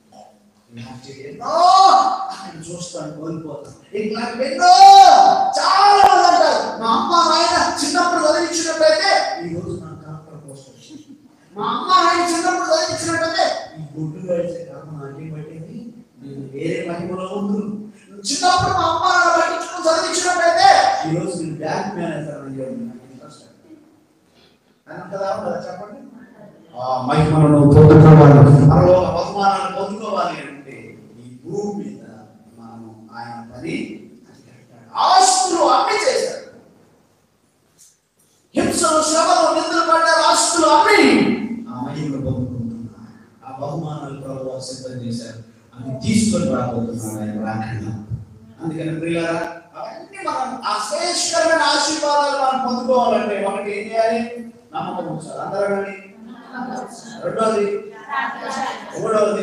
ఎన్నో అక్కడ చూస్తాను కోల్పోతాను. ఇట్లాంటి ఎన్నో చాలా మంది అంటారు, మా అమ్మ నాయన చిన్నప్పుడు చదివించినట్టయితే ఈ రోజు నాకు కనపడ కోసం, మా అమ్మ నాయన చిన్నప్పుడు చదివించినట్టయితే ఈ గుడ్డు వేసే కర్మ నాకేం పట్టింది, నేను వేరే మహిమలో ఉండు. చిన్నప్పుడు మా అమ్మ నాన్న పట్టించుకుని చదివించినట్టయితే ఈ రోజు నేను బ్యాంక్ మేనేజర్ అని ఇంట్రెస్ట్ అని కదా ఉండదా? చెప్పండి. ఆ మహిమను పొందుకోవాలి, పరలోక బహుమానాలు పొందుకోవాలి అంటే ఈ భూమి మీద మనము ఆయన పని ఆస్తులు అమ్మి చేశారు. హింసలు, శ్రమలు, నిందలు పడ్డారు, ఆస్తులు అమ్మి ఆ మహిమను పొందుకుంటున్నారు. ఆ బహుమానాలు ప్రభువు సిద్ధం చేశారు, అవి తీసుకొని రాబోతున్నారు ఆయన రాకడ. అందుకని ప్రియులారా, అవన్నీ మనం ఆ శ్రేష్ఠమైన ఆశీర్వాదాలు మనం పొందుకోవాలంటే ఒకటి ఏం చేయాలి? నమ్మకం ఉంచాలి. అందరూ కానీ రెండోది, మూడవది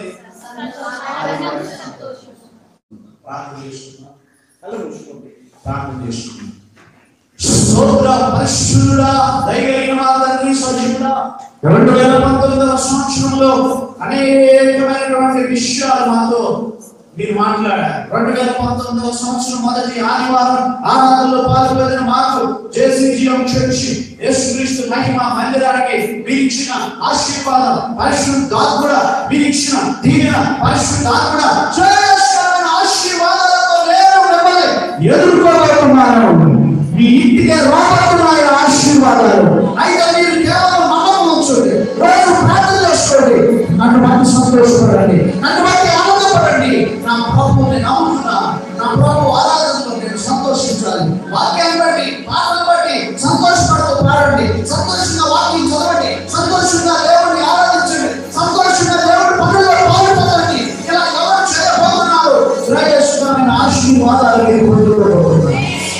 ప్రార్థన చేసుకున్నాం. కళ్ళు మూసుకోండి, ప్రార్థన చేసుకున్నాం. స్తోత్ర పరిశుద్ధుడా, దయగలిగిన మా తండ్రి సజీవుడా, రెండు వేల పంతొమ్మిదవ సంవత్సరంలో అనేకమైనటువంటి విషయాలు మాతో మీరు మాట్లాడారు. రెండు వేల పంతొమ్మిదవ సంవత్సరం మొదటి ఆదివారం ఆరాధనలో పాల్గొన్న మాకు జేసీజీఎం చర్చి యేసుక్రీస్తు మహిమ మందిరానికి మీరిచ్చిన ఆశీర్వాదం, పరిశుద్ధాత్ముడ మీరిచ్చిన దీవెన, పరిశుద్ధాత్ముడ శ్రేష్ఠమైన ఆశీర్వాదాలతో నేను మిమ్మల్ని ఎదుర్కోబోతున్నాను. మీ ఇంటికి రాబోతున్నాయి ఆశీర్వాదాలు. అయితే మీరు కేవలం నమ్మకం ఉంచండి, రోజు ప్రార్థన చేసుకోండి, నన్ను బట్టి సంతోషపడండి, నన్ను బట్టి ఆనందపడండి. నా ప్రభువుని నమ్ముతున్నా, నా ప్రభు ఆరాధనలో నేను సంతోషించాలి, వాక్యాన్ని బట్టి, పాటలు బట్టి సంతోషపడుతూ పాడండి, సంతోషంగా వాక్యం చదవండి, సంతోషంగా దేవుడిని ఆరాధించండి, సంతోషంగా దేవుడి పనుల్లో పాల్గొనండి. ఇలా ఎవరు చేయబోతున్నారు? శ్రేయస్కరమైన ఆశీర్వాదాలు మీరు పొందుకోబోతున్నారు.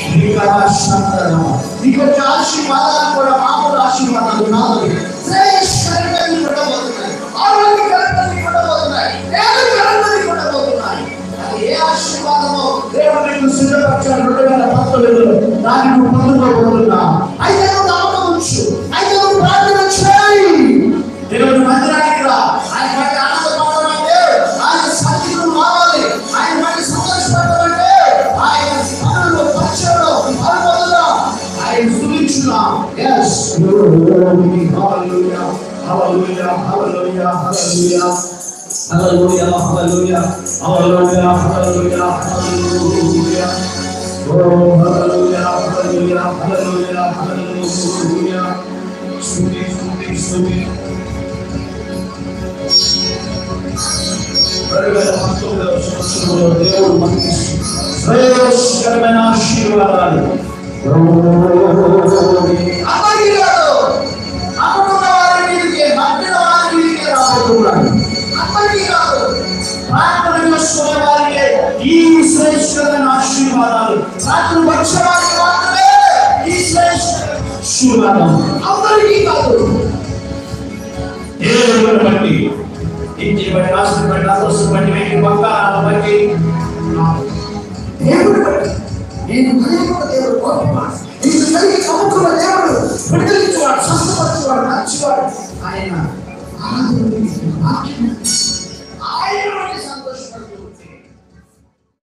మీకు వచ్చే ఆశీర్వాదాలు కూడా మామూలు ఆశీర్వాదాలు కాదు. శ్రేయస్కరంగా మీకు ఉండబోతున్నాయి, ఆరోగ్యకరంగా మీకు ఉండబోతున్నాయి, ఏకకరంగా మీకు ఉండబోతున్నాయి. అది ఏ ఆశీర్వాదమో దేవుడు నీకు సిద్ధపరిచాడు. రెండు వేల పంతొమ్మిదిలో దాన్ని నువ్వు పొందుకోబోతున్నావు. అయితే నువ్వు నమ్మకం ఉంచు, అయితే నువ్వు ప్రార్థన చేయి, దేవుడి మందిరానికి రా. ఆయన బట్టి ఆనందపడాలంటే, ఆయన సన్నిధిలో రావాలి, ఆయన బట్టి సంతోషపడాలంటే, ఆయన పనులు పరిచయంలో పాల్గొందాం, ఆయన స్తుతించుదాం. yes hallelujah hallelujah hallelujah hallelujah hallelujah hallelujah hallelujah hallelujah hallelujah oh hallelujah hallelujah hallelujah hallelujah స్తుతి స్తుతి స్తుతి. రెండు వేల పంతొమ్మిదవ సంవత్సరంలో దేవుడు మనకి శ్రేయస్కరమైన ఆశీర్వాదాలు అందరికీ కాదు, నమ్ముకున్న వారి మీదకే, నమ్మిన వారి మీదకే రాబోతున్నాడు. అందరికీ కాదు, ప్రార్థన చేసుకునే వారికే ఈ శ్రేష్ఠమైన ఆశీర్వాదాలు, ప్రార్థన వచ్చే వారికి మాత్రమే ఈ శ్రేష్ఠమైన ఆశీర్వాదం. అందరికీ కాదు. దేవుడిని బట్టి, ఇంటిని బట్టి, రాష్ట్రం బట్టి, అదృష్టం బట్టి, వ్యక్తి బంగారాల బట్టి, దేవుడు బట్టి, నేను కలిగిన దేవుడు గొప్ప, నీకు కలిగి కమ్ముకున్న దేవుడు, విడుదలించేవాడు, స్వస్థపరిచేవాడు, నచ్చేవాడు. ఆయన ఆరాధన